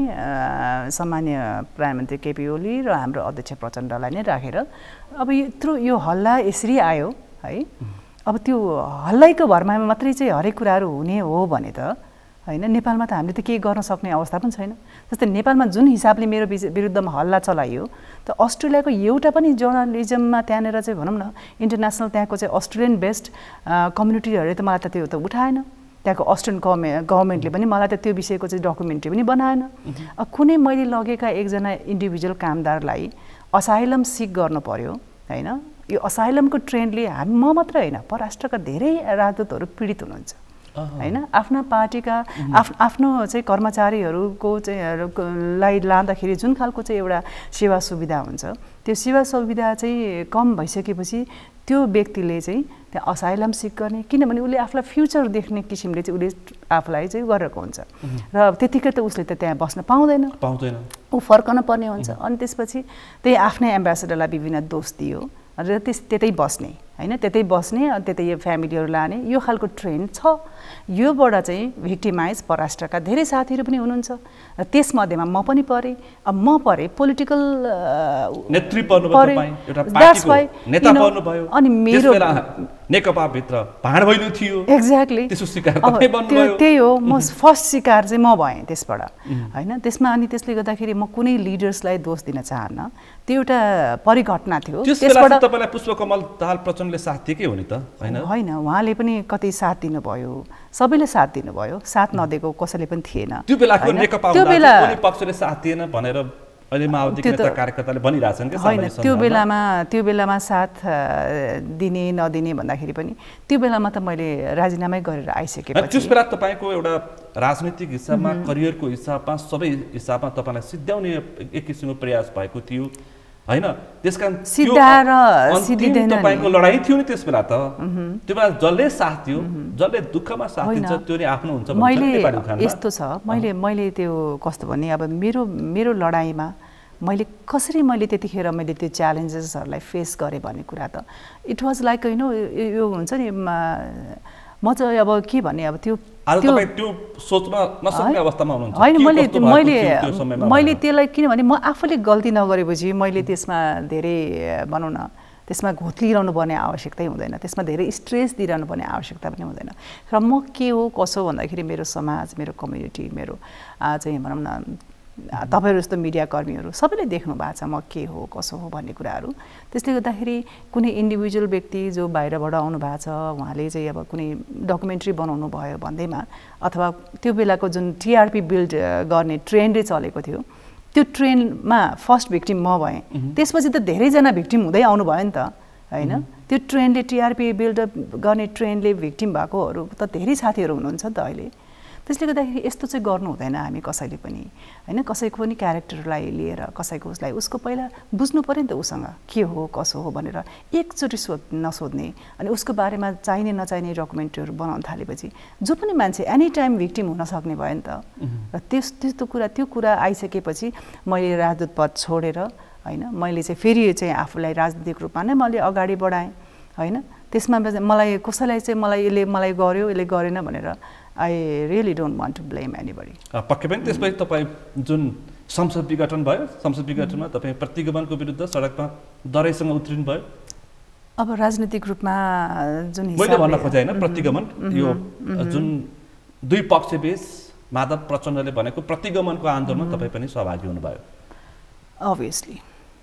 Speaker 2: सामान्य प्रधानमन्त्री केपी ओली र हाम्रो अध्यक्ष प्रचण्डलाई नै राखेर अब यत्रो यो हल्ला यसरी आयो है, अब त्यो हल्लाइको भरमा मात्रै चाहिँ हरेक कुराहरू हुने हो भने त होइन, नेपालमा त हामीले त केही गर्न सक्ने अवस्था पनि छैन। जस्तै नेपालमा जुन हिसाबले मेरो विरुद्धमा हल्ला चलाइयो त अस्ट्रेलियाको एउटा पनि जर्नलिजममा त्यहाँनिर चाहिँ भनौँ न इन्टरनेसनल त्यहाँको चाहिँ अस्ट्रेलियन बेस्ड कम्युनिटीहरूले त मलाई त त्यो त उठाएन। त्यहाँको अस्ट्रेलियन गभर्मे गभर्मेन्टले पनि मलाई त त्यो विषयको चाहिँ डकुमेन्ट्री पनि बनाएन। कुनै मैले लगेका एकजना इन्डिभिजुअल कामदारलाई असाइलम सिक गर्नु पर्यो होइन, यो असाइलमको ट्रेन्डले हामी म मात्र होइन परराष्ट्रका धेरै राजदूतहरू पीडित हुनुहुन्छ होइन। आफ्ना पार्टीका आफ आफ्नो चाहिँ कर्मचारीहरूको चाहिँ लाई लाँदाखेरि जुन खालको चाहिँ एउटा सेवा सुविधा हुन्छ, त्यो सेवा सुविधा चाहिँ कम भइसकेपछि त्यो व्यक्तिले चाहिँ त्यहाँ असाइलम सिक गर्ने, किनभने उसले आफूलाई फ्युचर देख्ने किसिमले चाहिँ उसले आफूलाई चाहिँ गरेको हुन्छ र त्यतिकै त उसले त त्यहाँ बस्न पाउँदैन
Speaker 1: पाउँदैन
Speaker 2: ऊ फर्कन पर्ने हुन्छ। अनि त्यसपछि त्यही आफ्नै एम्बेसेडरलाई विभिन्न दोष दियो र त्यस त्यतै बस्ने होइन, त्यतै बस्ने अनि त्यतै यो फ्यामिलीहरू लाने, यो खालको ट्रेन्ड छ। योबाट चाहिँ भिक्टिमाइज परराष्ट्रका धेरै साथीहरू पनि हुनुहुन्छ र त्यसमध्येमा म पनि परेँ। अब म परेँ पोलिटिकल अनि मेरो
Speaker 1: नेकपाभित्र भाँड भैलो थियो
Speaker 2: एक्ज्याक्टली त्यही हो, म फर्स्ट शिकार चाहिँ म भएँ त्यसबाट होइन। त्यसमा अनि त्यसले गर्दाखेरि म कुनै लिडर्सलाई दोष दिन चाहन्न, त्यो एउटा परिघटना थियो।
Speaker 1: त्यसबाट तपाईँलाई पुष्पकमल दाहाल प्रचण्डले साथ दिएकै हो नि त होइन?
Speaker 2: होइन, उहाँले पनि कतै साथ दिनुभयो, सबैले साथ दिनुभयो, साथ नदिएको कसैले पनि थिएन।
Speaker 1: त्यो बेलाको नेकपा त्यो बेला पक्षले साथ दिएन भनेर अहिले माओवादीका नेता कार्यकर्ताले भनिरहेछन् के
Speaker 2: होइन त्यो बेलामा त्यो बेलामा साथ दिने नदिने भन्दाखेरि पनि त्यो बेलामा त मैले राजीनामै गरेर आइसकेपछि
Speaker 1: त्यस बेला तपाईँको एउटा राजनीतिक हिसाबमा करियरको हिसाबमा सबै हिसाबमा तपाईँलाई सिद्ध्याउने एक किसिमको प्रयास भएको थियो हैन त्यसकारण
Speaker 2: सिद्धा र सिद्धिदैन
Speaker 1: तपाईको लडाई थियो नि त्यस बेला त त्यो बेला जसले साथ दियो जसले दुःखमा साथ दिन्छ त्यो नि आफ्नो हुन्छ भन्छ नेपाली उखानमा
Speaker 2: यस्तो छ मैले मैले त्यो कस्तो भने अब मेरो मेरो लडाईमा मैले कसरी मैले त्यतिखेर मैले त्यो च्यालेन्जेसहरूलाई फेस गरेँ भन्ने कुरा त it was like you know यो हुन्छ नि म चाहिँ अब के भने अब त्यो
Speaker 1: आज तपाई त्यो सोच्न नसक्ने अवस्थामा हुनुहुन्छ
Speaker 2: हैन मैले मैले मैले त्यसलाई किनभने म आफूले गल्ती नगरेपछि मैले त्यसमा धेरै भनौँ न त्यसमा घोत्लिरहनु पर्ने आवश्यकतै हुँदैन त्यसमा धेरै स्ट्रेस दिइरहनु पर्ने आवश्यकता पनि हुँदैन र म के हो कसो भन्दाखेरि मेरो समाज मेरो कम्युनिटी मेरो चाहिँ भनौँ न तपाईहरु जस्तो मिडिया कर्मीहरु सबैले देख्नु भएको छ म के हो कसो हो भन्ने कुराहरु त्यसले गर्दाखेरि कुनै इन्डिभिजुअल व्यक्ति जो बाहिरबाट आउनु भएको छ उहाँले चाहिँ अब कुनै डकुमेन्ट्री बनाउनु भयो भन्दैमा अथवा त्यो बेलाको जुन टीआरपी बिल्ड गर्ने ट्रेन्डले चलेको थियो त्यो ट्रेन्डमा फर्स्ट भिक्टिम म भएँ त्यसपछि त धेरै जना भिक्टिम हुँदै आउनु भयो नि त हैन त्यो ट्रेन्डले टीआरपी बिल्ड गर्ने ट्रेन्डले भिक्टिम भएकोहरु त धेरै साथीहरु हुनुहुन्छ नि त अहिले त्यसले गर्दाखेरि यस्तो चाहिँ गर्नु हुँदैन हामी कसैले पनि हैन कसैको पनि क्यारेक्टरलाई लिएर कसैको उसलाई उसको पहिला बुझ्नु पर्यो नि त उसँग के हो कसो हो भनेर एकचोटि सोध नसोध्ने अनि उसको बारेमा चाहिने नचाहिने डकुमेन्टहरू बनाउन थालेपछि जो पनि मान्छे एनी टाइम भिक्टिम हुन सक्ने भयो नि त र त्यस त्यस्तो कुरा त्यो कुरा आइसकेपछि मैले राजदूत पद छोडेर हैन मैले चाहिँ फेरि चाहिँ आफूलाई राजनीतिक रूपमा नै मैले अगाडि बढाएँ हैन त्यसमा मलाई कसैलाई चाहिँ मलाई यसले मलाई गर्यो यसले गरेन भनेर I really don't want to blame anybody.
Speaker 1: पक्कै पनि त्यसपछि तपाई जुन संसद विघटन भयो संसद विघटनमा तपाई प्रतिगमनको विरुद्ध सडकमा दरैसँग उत्रिनु भयो
Speaker 2: अब राजनीतिक रूपमा जुन हिसाबले
Speaker 1: मैले भन्न खोजे हैन प्रतिगमन यो जुन दुई पक्षबीच माधव प्रचण्डले भनेको प्रतिगमनको आन्दोलनमा तपाई पनि सहभागी हुनुभयो
Speaker 2: obviously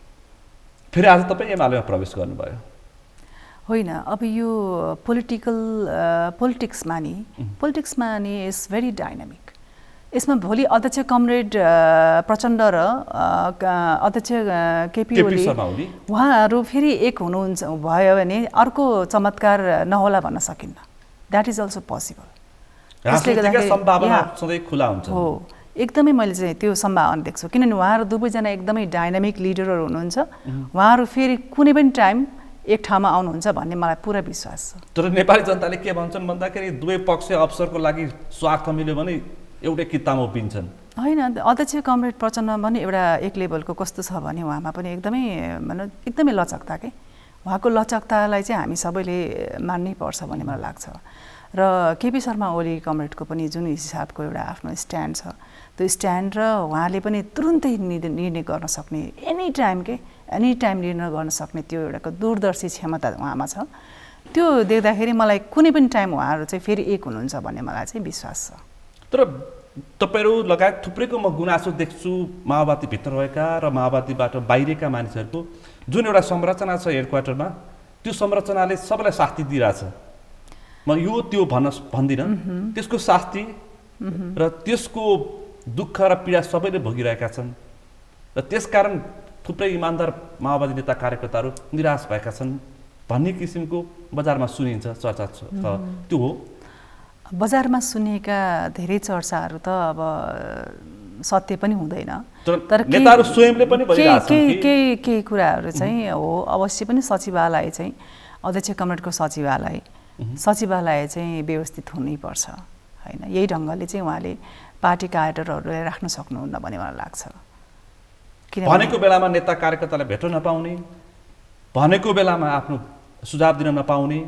Speaker 1: फेरि आज तपाई एमालेमा प्रवेश गर्नुभयो
Speaker 2: होइन अब यो पोलिटिकल पोलिटिक्समा नि पोलिटिक्समा नि इज भेरी डाइनामिक यसमा भोलि अध्यक्ष कमरेड प्रचण्ड र अध्यक्ष केपी ओली उहाँहरू फेरि एक हुनुहुन्छ भयो भने अर्को चमत्कार नहोला भन्न सकिन्न द्याट इज अल्सो पोसिबल
Speaker 1: राजनीतिक सम्भावना सधैँ खुला हुन्छ
Speaker 2: हो एकदमै मैले चाहिँ त्यो सम्भावना देख्छु किनभने उहाँहरू दुवैजना एकदमै डाइनामिक लिडरहरू हुनुहुन्छ उहाँहरू फेरि कुनै पनि टाइम एक ठाउँमा आउनुहुन्छ भन्ने मलाई पुरा विश्वास छ
Speaker 1: तर नेपाली जनताले के भन्छन् भन्दाखेरि दुवै पक्ष अवसरको लागि स्वार्थ मिल्यो भने एउटै किताबमा उभिन्छन्
Speaker 2: होइन अध्यक्ष कमरेड प्रचण्ड पनि एउटा एक लेभलको कस्तो छ भने उहाँमा पनि एकदमै भनौँ एकदमै लचकता के उहाँको लचकतालाई चाहिँ हामी सबैले मान्नै पर्छ भन्ने मलाई लाग्छ र केपी शर्मा ओली कमरेडको पनि जुन हिसाबको एउटा आफ्नो स्ट्यान्ड छ त्यो स्ट्यान्ड र उहाँले पनि तुरुन्तै निर्णय गर्न सक्ने एनी टाइम के एनी टाइम निर्णय गर्न सक्ने त्यो एउटाको दूरदर्शी क्षमता उहाँमा छ त्यो देख्दाखेरि मलाई कुनै पनि टाइम उहाँहरू चाहिँ फेरि एक हुनुहुन्छ भन्ने मलाई चाहिँ विश्वास छ
Speaker 1: तर तपाईहरु लगायत थुप्रैको म गुनासो देख्छु माओवादीभित्र रहेका र माओवादीबाट बाहिरका मानिसहरूको जुन एउटा संरचना छ हेडक्वार्टरमा त्यो संरचनाले सबैलाई शास्ति दिइरहेछ म यो त्यो भन्न भन्दिनँ त्यसको शास्ति र त्यसको दुःख र पीडा सबैले भोगिरहेका छन् र त्यसकारण थुप्रै इमानदार माओवादी नेता कार्यकर्ताहरू निराश भएका छन् भन्ने किसिमको बजारमा सुनिन्छ चर्चा छ त्यो हो
Speaker 2: बजारमा सुनिएका धेरै चर्चाहरू त अब सत्य पनि हुँदैन तर
Speaker 1: नेताहरू स्वयंले पनि
Speaker 2: केही केही केही कुराहरू चाहिँ हो अवश्य पनि सचिवालय चाहिँ अध्यक्ष कमरेडको सचिवालय सचिवालय चाहिँ व्यवस्थित हुनैपर्छ हैन यही ढङ्गले चाहिँ उहाँले पार्टी क्याडरहरूलाई राख्न सक्नुहुन्न भन्ने मलाई लाग्छ
Speaker 1: भनेको बेलामा नेता कार्यकर्तालाई भेट्न नपाउने भनेको बेलामा आफ्नो सुझाव दिन नपाउने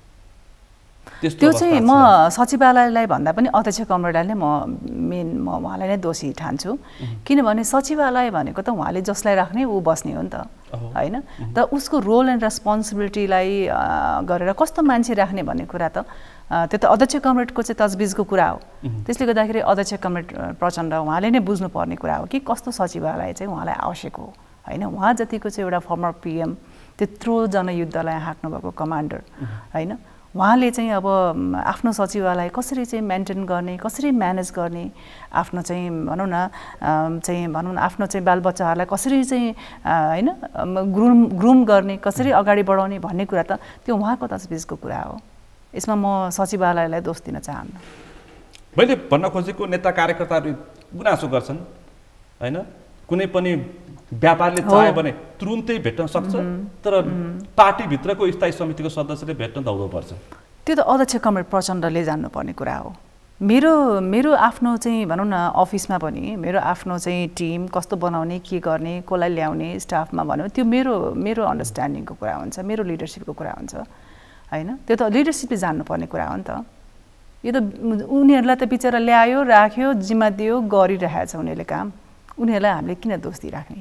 Speaker 2: त्यो चाहिँ म सचिवालयलाई भन्दा पनि अध्यक्ष कमरेडलाई नै म मेन म उहाँलाई नै दोषी ठान्छु किनभने सचिवालय भनेको त उहाँले जसलाई राख्ने ऊ बस्ने हो नि त हैन त उसको रोल एन्ड रेस्पोन्सिबिलिटीलाई गरेर कस्तो मान्छे राख्ने भन्ने कुरा त त्यो त अध्यक्ष कमरेडको चाहिँ तजबिजको कुरा हो त्यसले गर्दाखेरि अध्यक्ष कमरेड प्रचण्ड उहाँले नै बुझ्नुपर्ने कुरा हो कि कस्तो सचिवालय चाहिँ उहाँलाई आवश्यक हो हैन उहाँ जतिको चाहिँ एउटा फर्मर पिएम त्यत्रो जनयुद्धलाई हाँक्नु भएको कमान्डर हैन उहाँले चाहिँ अब आफ्नो सचिवालय कसरी चाहिँ मेन्टेन गर्ने, कसरी म्यानेज गर्ने, आफ्नो चाहिँ भनौँ न चाहिँ भनौँ न आफ्नो चाहिँ बालबच्चाहरूलाई कसरी चाहिँ होइन ग्रुम ग्रुम गर्ने, कसरी अगाडि बढाउने भन्ने कुरा त त्यो उहाँको तजबिजको कुरा हो। यसमा म सचिवालयलाई दोष दिन चाहन्न।
Speaker 1: मैले भन्न खोजेको नेता कार्यकर्ताहरू गुनासो गर्छन् होइन, कुनै पनि व्यापारले चाह्यो भने तुरुन्तै भेट्न सक्छ, तर पार्टीभित्रको स्थायी समितिको सदस्यले भेट्न दौडो पर्छ।
Speaker 2: त्यो त अध्यक्ष कमरेड प्रचण्डले जान्नुपर्ने कुरा हो। मेरो मेरो आफ्नो चाहिँ भनौँ न अफिसमा पनि मेरो आफ्नो चाहिँ टिम कस्तो बनाउने, के गर्ने, कसलाई ल्याउने स्टाफमा भन्यो, त्यो मेरो मेरो अन्डरस्ट्यान्डिङको कुरा हुन्छ, मेरो लिडरसिपको कुरा हुन्छ होइन। त्यो त लिडरसिपले जान्नुपर्ने कुरा हो नि त। यो त उनीहरूलाई त बिचरा ल्यायो, राख्यो, जिम्मा दियो, गरिरहेछ उनीहरूले काम। उनीहरूलाई हामीले किन दोष दिइराख्ने?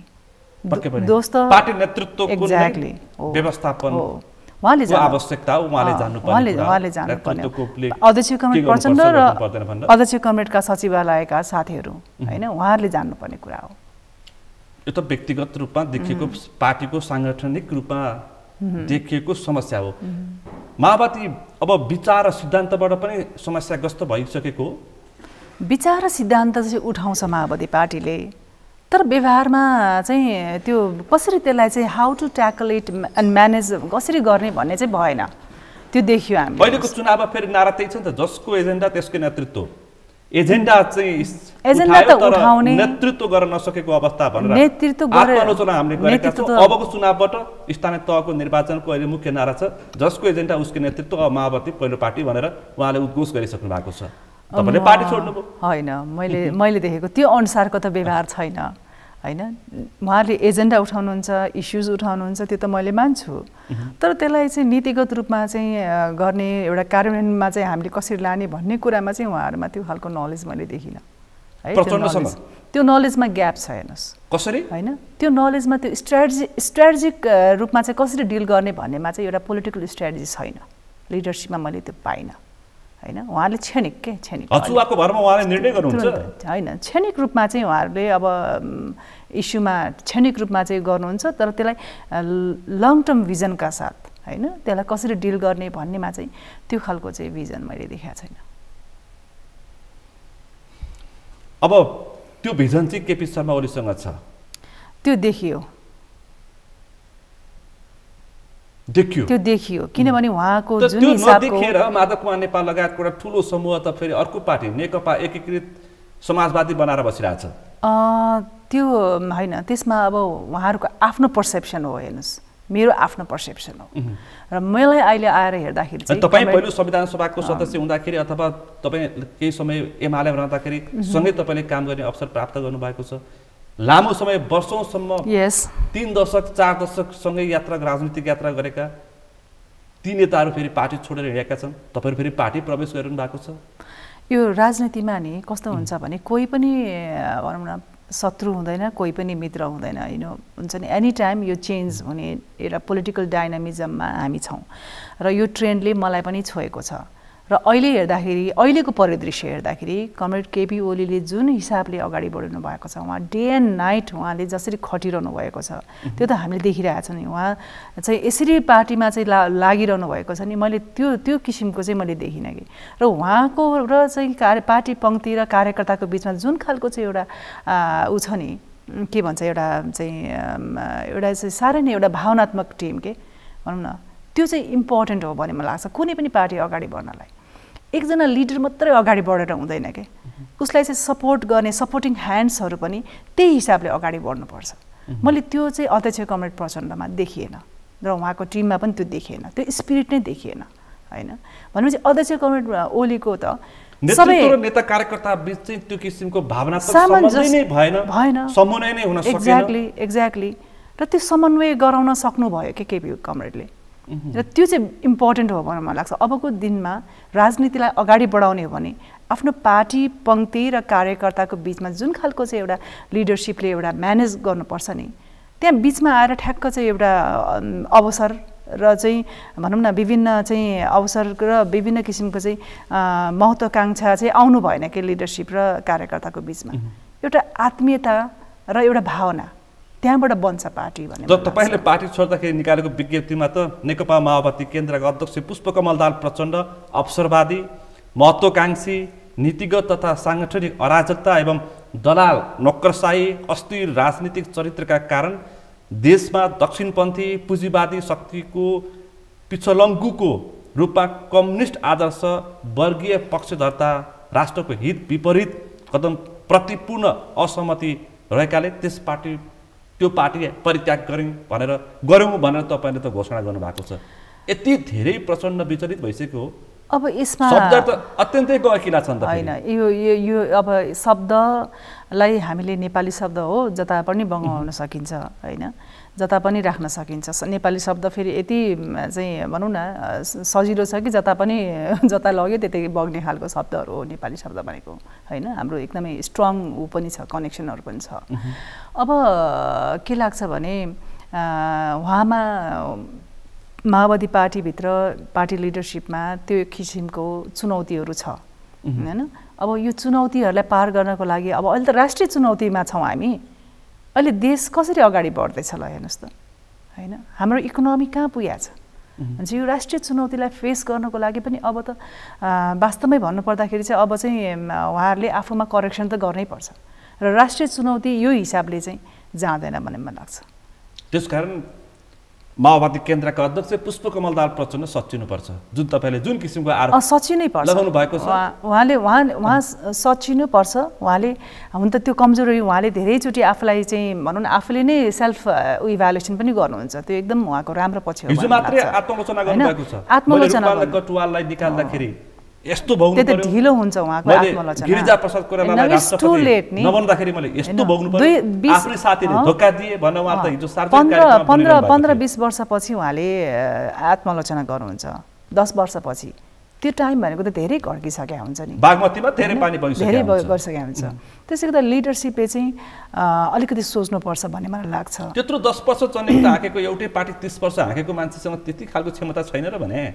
Speaker 2: दोष त
Speaker 1: पार्टी नेतृत्वको
Speaker 2: एक्ज्याक्टली
Speaker 1: व्यवस्थापन
Speaker 2: उहाँले
Speaker 1: आवश्यकता हो, उहाँले जान्नुपर्ने
Speaker 2: कुरा, उहाँले जान्नुपर्ने। अध्यक्ष कमरेड प्रचण्ड र अध्यक्ष कमरेडका सचिवालयका साथीहरू होइन, उहाँहरूले जान्नुपर्ने कुरा हो।
Speaker 1: यो त व्यक्तिगत रूपमा देखिएको पार्टीको साङ्गठनिक रूपमा देखिएको समस्या हो। माओवादी अब विचार र सिद्धान्तबाट पनि समस्याग्रस्त भइसकेको हो।
Speaker 2: विचार र सिद्धान्त चाहिँ उठाउँछ माओवादी पार्टीले, तर व्यवहारमा चाहिँ त्यो कसरी त्यसलाई चाहिँ how to tackle it and manage कसरी गर्ने भन्ने चाहिँ भएन। त्यो देखियो हामी
Speaker 1: अहिलेको चुनावमा फेरि नारा त्यही छ नि त, जसको एजेन्डा त्यसकै नेतृत्व। एजेन्डा चाहिँ
Speaker 2: एजेन्डा त उठाउने
Speaker 1: नेतृत्व गर्न नसकेको अवस्था भनेर
Speaker 2: नेतृत्व गरेर
Speaker 1: आत्मालोचना हामीले गरेका छौँ। अबको चुनावबाट स्थानीय तहको निर्वाचनको अहिले मुख्य नारा छ जसको एजेन्डा उसको नेतृत्व, अब माओवादी पहिलो पार्टी भनेर उहाँले उद्घोष गरिसक्नु भएको छ। तपाईँले पार्टी छोड्नुभयो?
Speaker 2: होइन, मैले मैले देखेको त्यो अनुसारको त व्यवहार छैन होइन। उहाँहरूले एजेन्डा उठाउनुहुन्छ, इस्युज उठाउनुहुन्छ, त्यो त मैले मान्छु, तर त्यसलाई चाहिँ नीतिगत रूपमा चाहिँ गर्ने एउटा कार्यान्वयनमा चाहिँ हामीले कसरी लाने भन्ने कुरामा चाहिँ उहाँहरूमा त्यो खालको नलेज मैले देखिनँ है। त्यो नलेजमा ग्याप छ हेर्नुहोस्
Speaker 1: कसरी
Speaker 2: होइन। त्यो नलेजमा त्यो स्ट्राटेजी स्ट्राटेजिक रूपमा चाहिँ कसरी डिल गर्ने भन्नेमा चाहिँ एउटा पोलिटिकल स्ट्राटेजी छैन, लिडरसिपमा मैले त्यो पाइनँ होइन। उहाँले क्षणिक के क्षणिक
Speaker 1: अचुवाको भरमा उहाँले निर्णय गर्नुहुन्छ
Speaker 2: होइन, क्षणिक रूपमा चाहिँ उहाँहरूले अब इस्युमा क्षणिक रूपमा चाहिँ गर्नुहुन्छ, तर त्यसलाई लङ टर्म भिजनका साथ होइन त्यसलाई कसरी डिल गर्ने भन्नेमा चाहिँ त्यो खालको चाहिँ भिजन मैले देखाएको छैन।
Speaker 1: अब त्यो भिजन चाहिँ केपी शर्मा ओलीसँग छ, त्यो
Speaker 2: देखियो
Speaker 1: देखियो
Speaker 2: त्यो देखियो किनभने उहाँको जुन
Speaker 1: हिसाबको नदेखेर माधव कुमार नेपाल लगायतको एउटा ठुलो समूह त फेरि अर्को पार्टी नेकपा एकीकृत समाजवादी बनाएर बसिरहेछ।
Speaker 2: त्यो होइन, त्यसमा अब उहाँहरूको आफ्नो पर्सेप्सन हो हेर्नुहोस्, मेरो आफ्नो पर्सेप्सन हो र मलाई अहिले आएर हेर्दाखेरि चाहिँ
Speaker 1: तपाईँ पहिलो संविधान सभाको सदस्य हुँदाखेरि अथवा तपाईँ केही समय एमालेमा रहँदाखेरि सँगै तपाईँले काम गर्ने अवसर प्राप्त गर्नुभएको छ। लामो समय वर्षौंसम्म
Speaker 2: यस
Speaker 1: तीन दशक चार दशक सँगै यात्रा राजनीतिक यात्रा गरेका ती नेताहरू फेरि पार्टी छोडेर हिँडेका छन्, तपाईँहरू फेरि पार्टी प्रवेश गरिरहनु भएको छ।
Speaker 2: यो राजनीतिमा नि कस्तो हुन्छ भने कोही पनि भनौँ न शत्रु हुँदैन, कोही पनि मित्र हुँदैन, यिनो हुन्छ नि। एनी टाइम यो चेन्ज हुने एउटा पोलिटिकल डाइनामिजममा हामी छौँ र यो ट्रेन्डले मलाई पनि छोएको छ। र अहिले हेर्दाखेरि अहिलेको परिदृश्य हेर्दाखेरि कमरेड केपी ओलीले जुन हिसाबले अगाडि बढ्नु भएको छ, उहाँ डे एन्ड नाइट उहाँले जसरी खटिरहनु भएको छ त्यो त हामीले देखिरहेको छौँ नि। उहाँ चाहिँ यसरी पार्टीमा चाहिँ ला लागिरहनु भएको छ नि, मैले त्यो त्यो किसिमको चाहिँ मैले देखिनँ कि। र उहाँको र चाहिँ कार्य पार्टी पङ्क्ति र कार्यकर्ताको बिचमा जुन खालको चाहिँ एउटा ऊ छ नि, के भन्छ एउटा चाहिँ एउटा चाहिँ साह्रै नै एउटा भावनात्मक टिम के भनौँ न, त्यो चाहिँ इम्पोर्टेन्ट हो भन्ने मलाई लाग्छ। कुनै पनि पार्टी अगाडि बढ्नलाई एकजना लिडर मात्रै अगाडि बढेर हुँदैन के, उसलाई चाहिँ सपोर्ट गर्ने सपोर्टिङ ह्यान्ड्सहरू पनि त्यही हिसाबले अगाडि बढ्नुपर्छ। मैले त्यो चाहिँ अध्यक्ष कमरेड प्रचण्डमा देखिएन र उहाँको टिममा पनि त्यो देखिएन, त्यो स्पिरिट नै देखिएन होइन। भनेपछि अध्यक्ष कमरेड ओलीको त
Speaker 1: सबै नेता कार्यकर्ता बीच चाहिँ त्यो किसिमको भावनात्मक समन्वय नै भएन
Speaker 2: भएन
Speaker 1: समन्वय नै हुन सकेन।
Speaker 2: एक्ज्याक्टली एक्ज्याक्टली र त्यो समन्वय गराउन सक्नु भयो के केपी कमरेडले, र त्यो चाहिँ इम्पोर्टेन्ट हो भन्ने मलाई लाग्छ। अबको दिनमा राजनीतिलाई अगाडि बढाउने हो भने आफ्नो पार्टी पङ्क्ति र कार्यकर्ताको बिचमा जुन खालको चाहिँ एउटा लिडरसिपले एउटा म्यानेज गर्नुपर्छ नि, त्यहाँ बिचमा आएर ठ्याक्क चाहिँ एउटा अवसर र चाहिँ भनौँ न विभिन्न चाहिँ अवसर र विभिन्न किसिमको चाहिँ महत्त्वाकाङ्क्षा चाहिँ आउनु भएन कि लिडरसिप र कार्यकर्ताको बिचमा। एउटा आत्मीयता र एउटा भावना त्यहाँबाट बन्छ पार्टी भन्ने।
Speaker 1: जब तपाईँले पार्टी छोड्दाखेरि निकालेको विज्ञप्तिमा त नेकपा माओवादी केन्द्रका अध्यक्ष पुष्पकमल दाहाल प्रचण्ड अवसरवादी, महत्त्वाकांक्षी, नीतिगत तथा साङ्गठनिक अराजकता एवं दलाल नोकरशाही अस्थिर राजनीतिक चरित्रका कारण देशमा दक्षिणपन्थी पुँजीवादी शक्तिको पिछलङ्गुको रूपमा कम्युनिस्ट आदर्श, वर्गीय पक्षधरता, राष्ट्रको हित विपरीत कदम प्रतिपूर्ण असहमति रहेकाले त्यस पार्टी त्यो पार्टी परित्याग गऱ्यौँ भनेर गऱ्यौँ भनेर तपाईँले त घोषणा गर्नुभएको छ। यति धेरै प्रचण्ड विचलित भइसक्यो हो।
Speaker 2: अब यसमा
Speaker 1: शब्द त अत्यन्तै गहकिला छन् त।
Speaker 2: होइन, यो यो यो अब शब्दलाई हामीले नेपाली शब्द हो, जता पनि बङ्गाउन सकिन्छ होइन, जता पनि राख्न सकिन्छ। नेपाली शब्द फेरि यति चाहिँ भनौँ न सजिलो छ कि जता पनि जता लग्यो त्यतै बग्ने खालको शब्दहरू हो नेपाली शब्द भनेको होइन। हाम्रो एकदमै स्ट्रङ ऊ पनि छ, कनेक्सनहरू पनि छ। अब के लाग्छ भने उहाँमा माओवादी पार्टीभित्र पार्टी लिडरसिपमा त्यो किसिमको चुनौतीहरू छ होइन। अब यो चुनौतीहरूलाई पार गर्नको लागि अब अहिले त राष्ट्रिय चुनौतीमा छौँ हामी। अहिले देश कसरी अगाडि बढ्दैछ ल हेर्नुहोस् त होइन। हाम्रो इकोनोमी कहाँ पुगेको छ भन्छ। यो राष्ट्रिय चुनौतीलाई फेस गर्नको लागि पनि अब त वास्तवमै भन्नुपर्दाखेरि चाहिँ अब चाहिँ उहाँहरूले आफूमा करेक्सन त गर्नै पर्छ र राष्ट्रिय चुनौती यो हिसाबले चाहिँ जाँदैन भन्ने मलाई लाग्छ।
Speaker 1: त्यसकारण माओवादी केन्द्रका अध्यक्ष पुष्पकमल दाहाल प्रचण्ड सचिनुपर्छ, जुन तपाईँले जुन किसिमको आरोप
Speaker 2: सचिनै पर्छ
Speaker 1: लगाउनु भएको छ।
Speaker 2: उहाँले उहाँ उहाँ सचिनु पर्छ। उहाँले हुन त त्यो कमजोरी उहाँले धेरैचोटि आफूलाई चाहिँ भनौँ न आफूले नै सेल्फ इभ्यालुएसन पनि गर्नुहुन्छ। त्यो एकदम उहाँको राम्रो पक्ष हो।
Speaker 1: हिजो मात्रै आत्मलोचना गर्नुभएको छ।
Speaker 2: आत्मलोचना
Speaker 1: कटुवाललाई निकाल्दाखेरि यस्तो भोग्नु
Speaker 2: पर्यो, त्यो त ढिलो हुन्छ उहाँको आत्मलोचना।
Speaker 1: गिरिजा प्रसाद कोइरालालाई राष्ट्रपति नबन्दाखेरि मैले यस्तो भोग्नु पर्यो, आफ्नै साथीले धोका दिए भनेर उहाँ त हिजो सार्वजनिक कार्यक्रममा
Speaker 2: पन्ध्र पन्ध्र बिस वर्षपछि उहाँले आत्मलोचना गर्नुहुन्छ। दस वर्षपछि त्यो टाइम भनेको त धेरै घड्किसकेको हुन्छ नि।
Speaker 1: बागमतीमा धेरै पानी बगिसकेको
Speaker 2: धेरै गरिसकेको हुन्छ। त्यसैले गर्दा लिडरसिपले चाहिँ अलिकति सोच्नुपर्छ भन्ने मलाई लाग्छ।
Speaker 1: त्यत्रो दस वर्ष चनेको हाँकेको एउटै पार्टी तिस वर्ष हाँकेको मान्छेसँग त्यति खालको क्षमता छैन र भने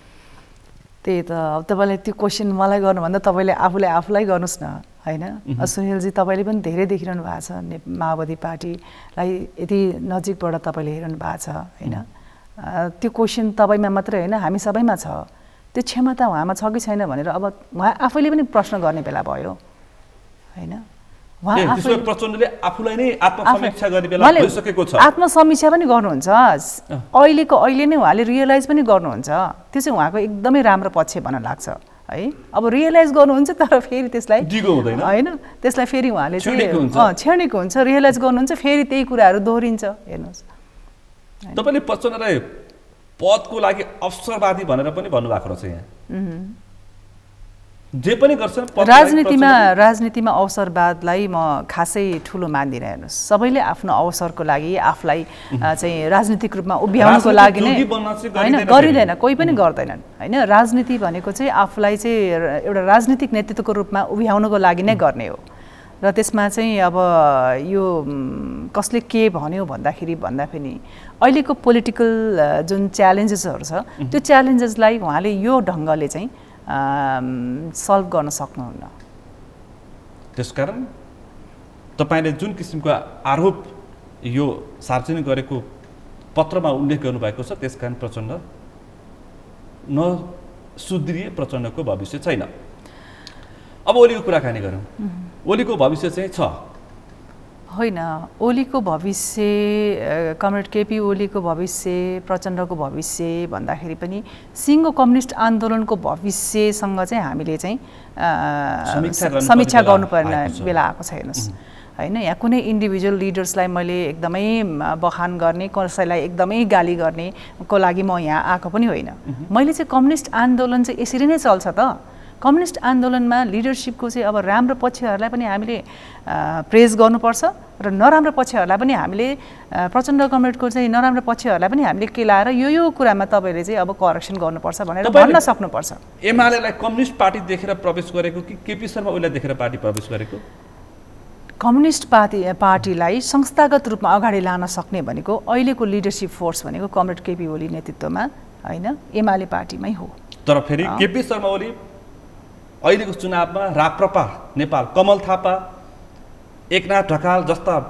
Speaker 2: त्यही त। अब तपाईँले त्यो क्वेसन मलाई गर्नुभन्दा तपाईँले आफूले आफूलाई गर्नुहोस् न होइन। सुनिलजी तपाईँले पनि धेरै देखिरहनु भएको छ ने माओवादी पार्टीलाई यति नजिकबाट तपाईँले हेरिरहनु भएको छ होइन। त्यो क्वेसन तपाईँमा मात्रै होइन हामी सबैमा छ। त्यो क्षमता उहाँमा छ कि छैन भनेर अब उहाँ आफैले पनि प्रश्न गर्ने बेला भयो होइन।
Speaker 1: उहाँ प्रचण्डले आफूलाई नै आत्मसमीक्षा गर्ने बेला भइसकेको छ।
Speaker 2: आत्मसमीक्षा पनि गर्नुहुन्छ अहिलेको अहिले नै उहाँले रियलाइज पनि गर्नुहुन्छ। त्यो चाहिँ उहाँको एकदमै राम्रो पक्ष भन्न लाग्छ है। अब रियलाइज गर्नुहुन्छ तर फेरि त्यसलाई
Speaker 1: दिगो हुँदैन
Speaker 2: होइन, त्यसलाई फेरि उहाँले चाहिँ छेडेको हुन्छ। रियलाइज गर्नुहुन्छ फेरि त्यही कुराहरू दोहोरिन्छ। हेर्नुहोस्
Speaker 1: तपाईँले प्रचण्डलाई पदको लागि अवसरवादी भनेर पनि भन्नुभएको रहेछ यहाँ। जे पनि गर्छन्
Speaker 2: राजनीतिमा राजनीतिमा अवसरवादलाई म खासै ठुलो मान्दिनँ। हेर्नुहोस् सबैले आफ्नो अवसरको लागि आफूलाई चाहिँ राजनीतिक रूपमा उभ्याउनुको लागि नै होइन गरिँदैन, कोही पनि गर्दैनन् होइन। राजनीति भनेको चाहिँ आफूलाई चाहिँ एउटा राजनीतिक नेतृत्वको रूपमा उभ्याउनुको लागि नै गर्ने हो। र त्यसमा चाहिँ अब यो कसले के भन्यो भन्दाखेरि भन्दा पनि अहिलेको पोलिटिकल जुन च्यालेन्जेसहरू छ त्यो च्यालेन्जेसलाई उहाँले यो ढङ्गले चाहिँ सल्भ गर्न सक्नुहुन्न।
Speaker 1: त्यसकारण तपाईँले जुन किसिमको आरोप यो सार्वजनिक गरेको पत्रमा उल्लेख गर्नुभएको छ त्यसकारण प्रचण्ड न सुदृढ प्रचण्डको भविष्य छैन। अब ओलीको कुराकानी गरौँ। ओलीको भविष्य चाहिँ छ
Speaker 2: होइन। ओलीको भविष्य कमरेड केपी ओलीको भविष्य प्रचण्डको भविष्य भन्दाखेरि पनि सिङ्गो कम्युनिस्ट आन्दोलनको भविष्यसँग चाहिँ हामीले चाहिँ समीक्षा गर्नुपर्ने बेला आएको छ। हेर्नुहोस् होइन, यहाँ कुनै इन्डिभिजुअल लिडर्सलाई मैले एकदमै बखान गर्ने कसैलाई एकदमै गाली गर्नेको लागि म यहाँ आएको पनि होइन। मैले चाहिँ कम्युनिस्ट आन्दोलन चाहिँ यसरी नै चल्छ त। कम्युनिस्ट आन्दोलनमा लिडरसिपको चाहिँ अब राम्रो पक्षहरूलाई पनि हामीले प्रेज गर्नुपर्छ र नराम्रो पक्षहरूलाई पनि हामीले प्रचण्ड कमरेडको चाहिँ नराम्रो पक्षहरूलाई पनि हामीले केलाएर यो यो कुरामा तपाईँले चाहिँ अब करेक्सन गर्नुपर्छ भनेर भन्न सक्नुपर्छ।
Speaker 1: एमालेलाई कम्युनिस्ट पार्टी देखेर प्रवेश गरेको कि केपी शर्मा ओलीलाई देखेर पार्टी प्रवेश गरेको?
Speaker 2: कम्युनिस्ट पार्टी पार्टीलाई संस्थागत रूपमा अगाडि लान सक्ने भनेको अहिलेको लिडरसिप फोर्स भनेको कमरेड केपी ओली नेतृत्वमा होइन एमाले पार्टीमै हो।
Speaker 1: तर फेरि केपी शर्मा ओली अहिलेको चुनावमा राप्रपा नेपाल, कमल थापा, एकनाथ ढकाल जस्ता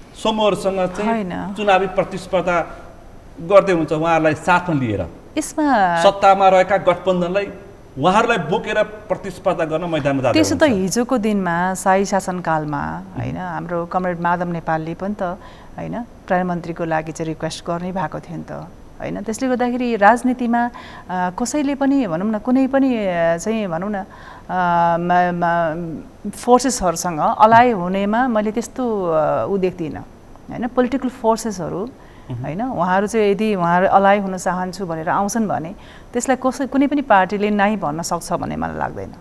Speaker 1: समूहहरूसँग चाहिँ चुनावी प्रतिस्पर्धा गर्दै हुन्छ उहाँहरूलाई साथमा लिएर।
Speaker 2: यसमा
Speaker 1: सत्तामा रहेका गठबन्धनलाई उहाँहरूलाई बोकेर प्रतिस्पर्धा गर्न मैदानमा जाँदै
Speaker 2: त्यसो त हिजोको दिनमा शाही शासनकालमा होइन हाम्रो कमरेड माधव नेपालले पनि त होइन प्रधानमन्त्रीको लागि चाहिँ रिक्वेस्ट गर्नै भएको थियो नि त होइन। त्यसले गर्दाखेरि राजनीतिमा कसैले पनि भनौँ न कुनै पनि चाहिँ भनौँ न फोर्सेसहरूसँग अलाइ हुनेमा मैले त्यस्तो ऊ देख्दिनँ होइन। पोलिटिकल फोर्सेसहरू होइन उहाँहरू चाहिँ यदि उहाँहरू अलाइ हुन चाहन्छु भनेर आउँछन् भने त्यसलाई कसै कुनै पनि पार्टीले नै भन्न सक्छ भन्ने मलाई लाग्दैन।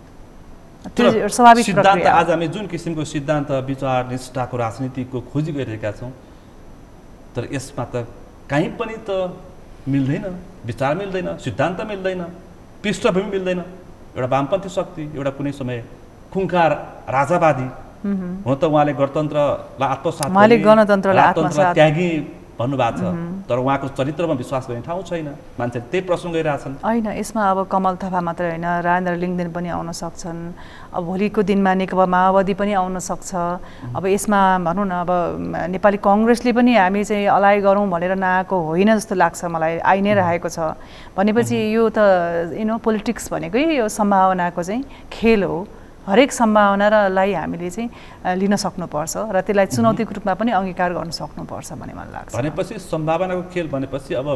Speaker 2: त्यो स्वाभाविक
Speaker 1: सिद्धान्त आज हामी जुन किसिमको सिद्धान्त विचार निष्ठाको राजनीतिको खोजी गरिरहेका छौँ तर यसमा त कहीँ पनि त मिल्दैन, विचार मिल्दैन, सिद्धान्त मिल्दैन, पृष्ठभूमि मिल्दैन। एउटा वामपन्थी शक्ति, एउटा कुनै समय खुङ्खार राजावादी हुन त उहाँले गणतन्त्रलाई आत्मसात
Speaker 2: उहाँले गणतन्त्रलाई आत्मसात
Speaker 1: त्यागी भन्नुभएको छ तर उहाँको चरित्रमा विश्वास गर्ने ठाउँ छैन। मान्छे त्यही प्रश्न गरिरहेछन्।
Speaker 2: होइन यसमा अब कमल थापा मात्रै होइन राजेन्द्र लिङ्गदेन पनि आउन सक्छन्। अब भोलिको दिनमा नेकपा माओवादी पनि आउन सक्छ। अब यसमा भनौँ न अब नेपाली कङ्ग्रेसले पनि हामी चाहिँ अलाइ गरौँ भनेर नआएको होइन जस्तो लाग्छ मलाई, आइ नै रहेको छ भनेपछि यो त यु नो पोलिटिक्स भनेकै यो सम्भावनाको चाहिँ खेल हो। हरेक सम्भावनालाई हामीले चाहिँ लिन सक्नुपर्छ र त्यसलाई चुनौतीको रूपमा पनि अङ्गीकार गर्न सक्नुपर्छ भन्ने मलाई लाग्छ।
Speaker 1: भनेपछि सम्भावनाको खेल भनेपछि अब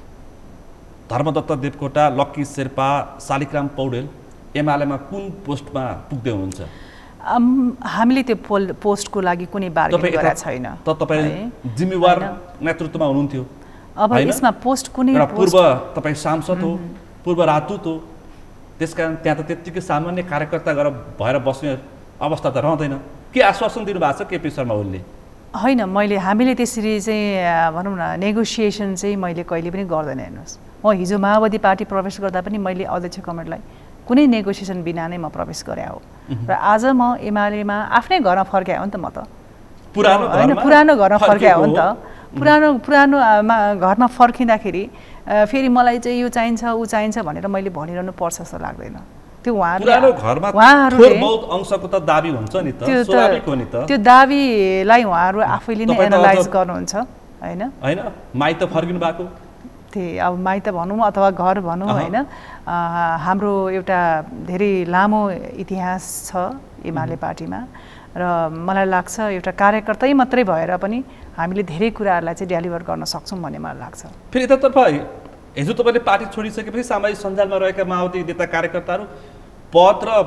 Speaker 1: धर्मदत्त देवकोटा, लक्की शेर्पा, शालिग्राम पौडेल एमालेमा कुन पोस्टमा पुग्दै हुनुहुन्छ?
Speaker 2: हामीले त्यो पोल पोस्टको लागि कुनै बार्गेनिङ गरेका छैन।
Speaker 1: त तपाईँ जिम्मेवार नेतृत्वमा हुनुहुन्थ्यो।
Speaker 2: अब यसमा पोस्ट कुनै
Speaker 1: पूर्व तपाईँ सांसद हो, पूर्व राजदूत हो, त्यसकारण त्यहाँ त त्यत्तिकै सामान्य कार्यकर्ता गरेर भएर बस्ने अवस्था त रहँदैन। के आश्वासन दिनुभएको छ केपी शर्मा ओलीले?
Speaker 2: होइन मैले हामीले त्यसरी चाहिँ भनौँ न नेगोसिएसन चाहिँ मैले कहिले पनि गर्दैन। हेर्नुहोस् म हिजो माओवादी पार्टी प्रवेश गर्दा पनि मैले अध्यक्ष कमरेडलाई कुनै नेगोसिएसन बिना नै म प्रवेश गरे हो र आज म एमालेमा आफ्नै घरमा फर्काए हो नि त। म त
Speaker 1: पुरानो
Speaker 2: होइन पुरानो घरमा फर्काए हो नि त। पुरानो पुरानो घरमा फर्किँदाखेरि फेरि मलाई चाहिँ यो चाहिन्छ ऊ चाहिन्छ भनेर मैले भनिरहनु पर्छ जस्तो लाग्दैन। त्यो
Speaker 1: उहाँहरूले अंशको त दाबी हुन्छ नि त, स्वाभाविक हो नि त।
Speaker 2: त्यो दाबीलाई उहाँहरू आफैले नै एनालाइज गर्नुहुन्छ होइन।
Speaker 1: होइन माइत फर्किनु भएको
Speaker 2: त्यही अब माइत भनौँ अथवा घर भनौँ होइन। हाम्रो एउटा धेरै लामो इतिहास छ एमाले पार्टीमा र मलाई लाग्छ एउटा कार्यकर्तै मात्रै भएर पनि हामीले धेरै कुराहरूलाई चाहिँ डेलिभर गर्न सक्छौँ भन्ने मलाई लाग्छ।
Speaker 1: फेरि यतातर्फ हिजो तपाईँले पार्टी छोडिसकेपछि सामाजिक सञ्जालमा रहेका माओवादी नेता कार्यकर्ताहरू पद र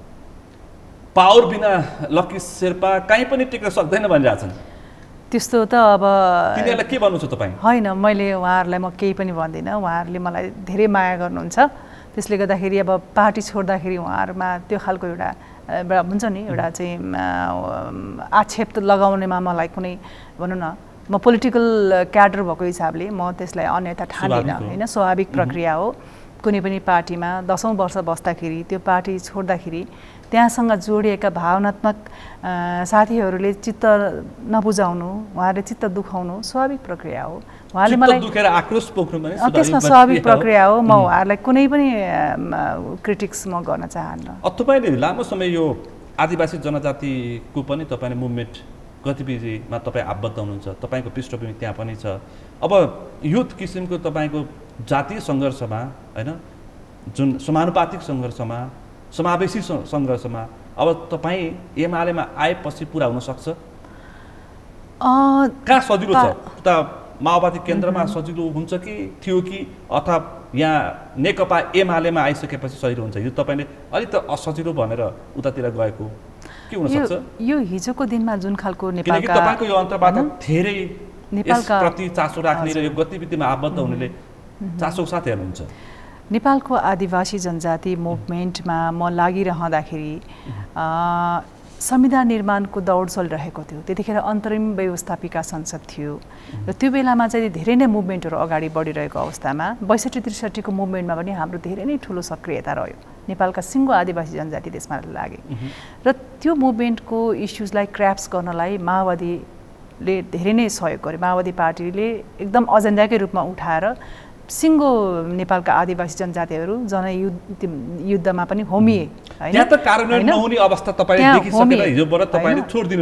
Speaker 1: पावर बिना लक्की शेर्पा कहीँ पनि टिक्न सक्दैन भनिरहेछन्।
Speaker 2: त्यस्तो त अब
Speaker 1: तिनीहरूलाई के भन्नुहुन्छ तपाईँ?
Speaker 2: होइन मैले उहाँहरूलाई म केही पनि भन्दिनँ। उहाँहरूले मलाई धेरै माया गर्नुहुन्छ। त्यसले गर्दाखेरि अब पार्टी छोड्दाखेरि उहाँहरूमा त्यो खालको एउटा एउटा हुन्छ नि एउटा चाहिँ आक्षेप लगाउनेमा मलाई कुनै भनौँ न म पोलिटिकल क्याडर भएको हिसाबले म त्यसलाई अन्यथा ठान्दिनँ होइन। स्वाभाविक प्रक्रिया हो। कुनै पनि पार्टीमा दसौँ वर्ष बस्दाखेरि त्यो पार्टी छोड्दाखेरि त्यहाँसँग जोडिएका भावनात्मक साथीहरूले चित्त नबुझाउनु, उहाँहरूले चित्त दुखाउनु स्वाभाविक प्रक्रिया हो। उहाँले मलाई त्यसमा स्वाभाविक प्रक्रिया हो। म उहाँहरूलाई कुनै पनि क्रिटिक्स म गर्न चाहन्न।
Speaker 1: तपाईँले लामो समय यो आदिवासी जनजातिको पनि तपाईँले मुभमेन्ट गतिविधिमा तपाईँ आबद्ध हुनुहुन्छ, तपाईँको पृष्ठभूमि त्यहाँ पनि छ। अब युथ किसिमको तपाईँको जातीय सङ्घर्षमा होइन जुन समानुपातिक सङ्घर्षमा समावेशी सङ्घर्षमा अब तपाईँ एमालेमा आएपछि पुरा हुनसक्छ? कहाँ सजिलो छ? उता माओवादी केन्द्रमा सजिलो हुन्छ कि थियो कि अथवा यहाँ नेकपा एमालेमा आइसकेपछि सजिलो हुन्छ? यो तपाईँले अलिक त असजिलो भनेर उतातिर गएको के हुनसक्छ?
Speaker 2: यो हिजोको दिनमा जुन खालको
Speaker 1: नेपालका तपाईँको यो अन्तर्वार्ता धेरै यसप्रति चासो राख्ने र यो गतिविधिमा आबद्ध हुनेले चासोको साथ हेर्नुहुन्छ।
Speaker 2: नेपालको आदिवासी जनजाति मुभमेन्टमा म लागिरहँदाखेरि संविधान निर्माणको दौड चलिरहेको थियो। त्यतिखेर अन्तरिम व्यवस्थापिका संसद थियो र त्यो बेलामा चाहिँ धेरै नै मुभमेन्टहरू अगाडि बढिरहेको अवस्थामा बैसठी त्रिसठीको मुभमेन्टमा पनि हाम्रो धेरै नै ठुलो सक्रियता रह्यो। नेपालका सिङ्गो आदिवासी जनजाति त्यसमा लागे र त्यो मुभमेन्टको इस्युजलाई क्र्याप्स गर्नलाई माओवादीले धेरै नै सहयोग गर्यो। माओवादी पार्टीले एकदम एजेन्डाकै रूपमा उठाएर सिङ्गो नेपालका आदिवासी जनजातिहरू जनयुद्ध युद्धमा पनि होमिए।
Speaker 1: त्यहाँ त कार्यान्वयन नहुने अवस्था तपाईँले देखिसकेर हिजोबाट तपाईँले छोडिदिनु भयो।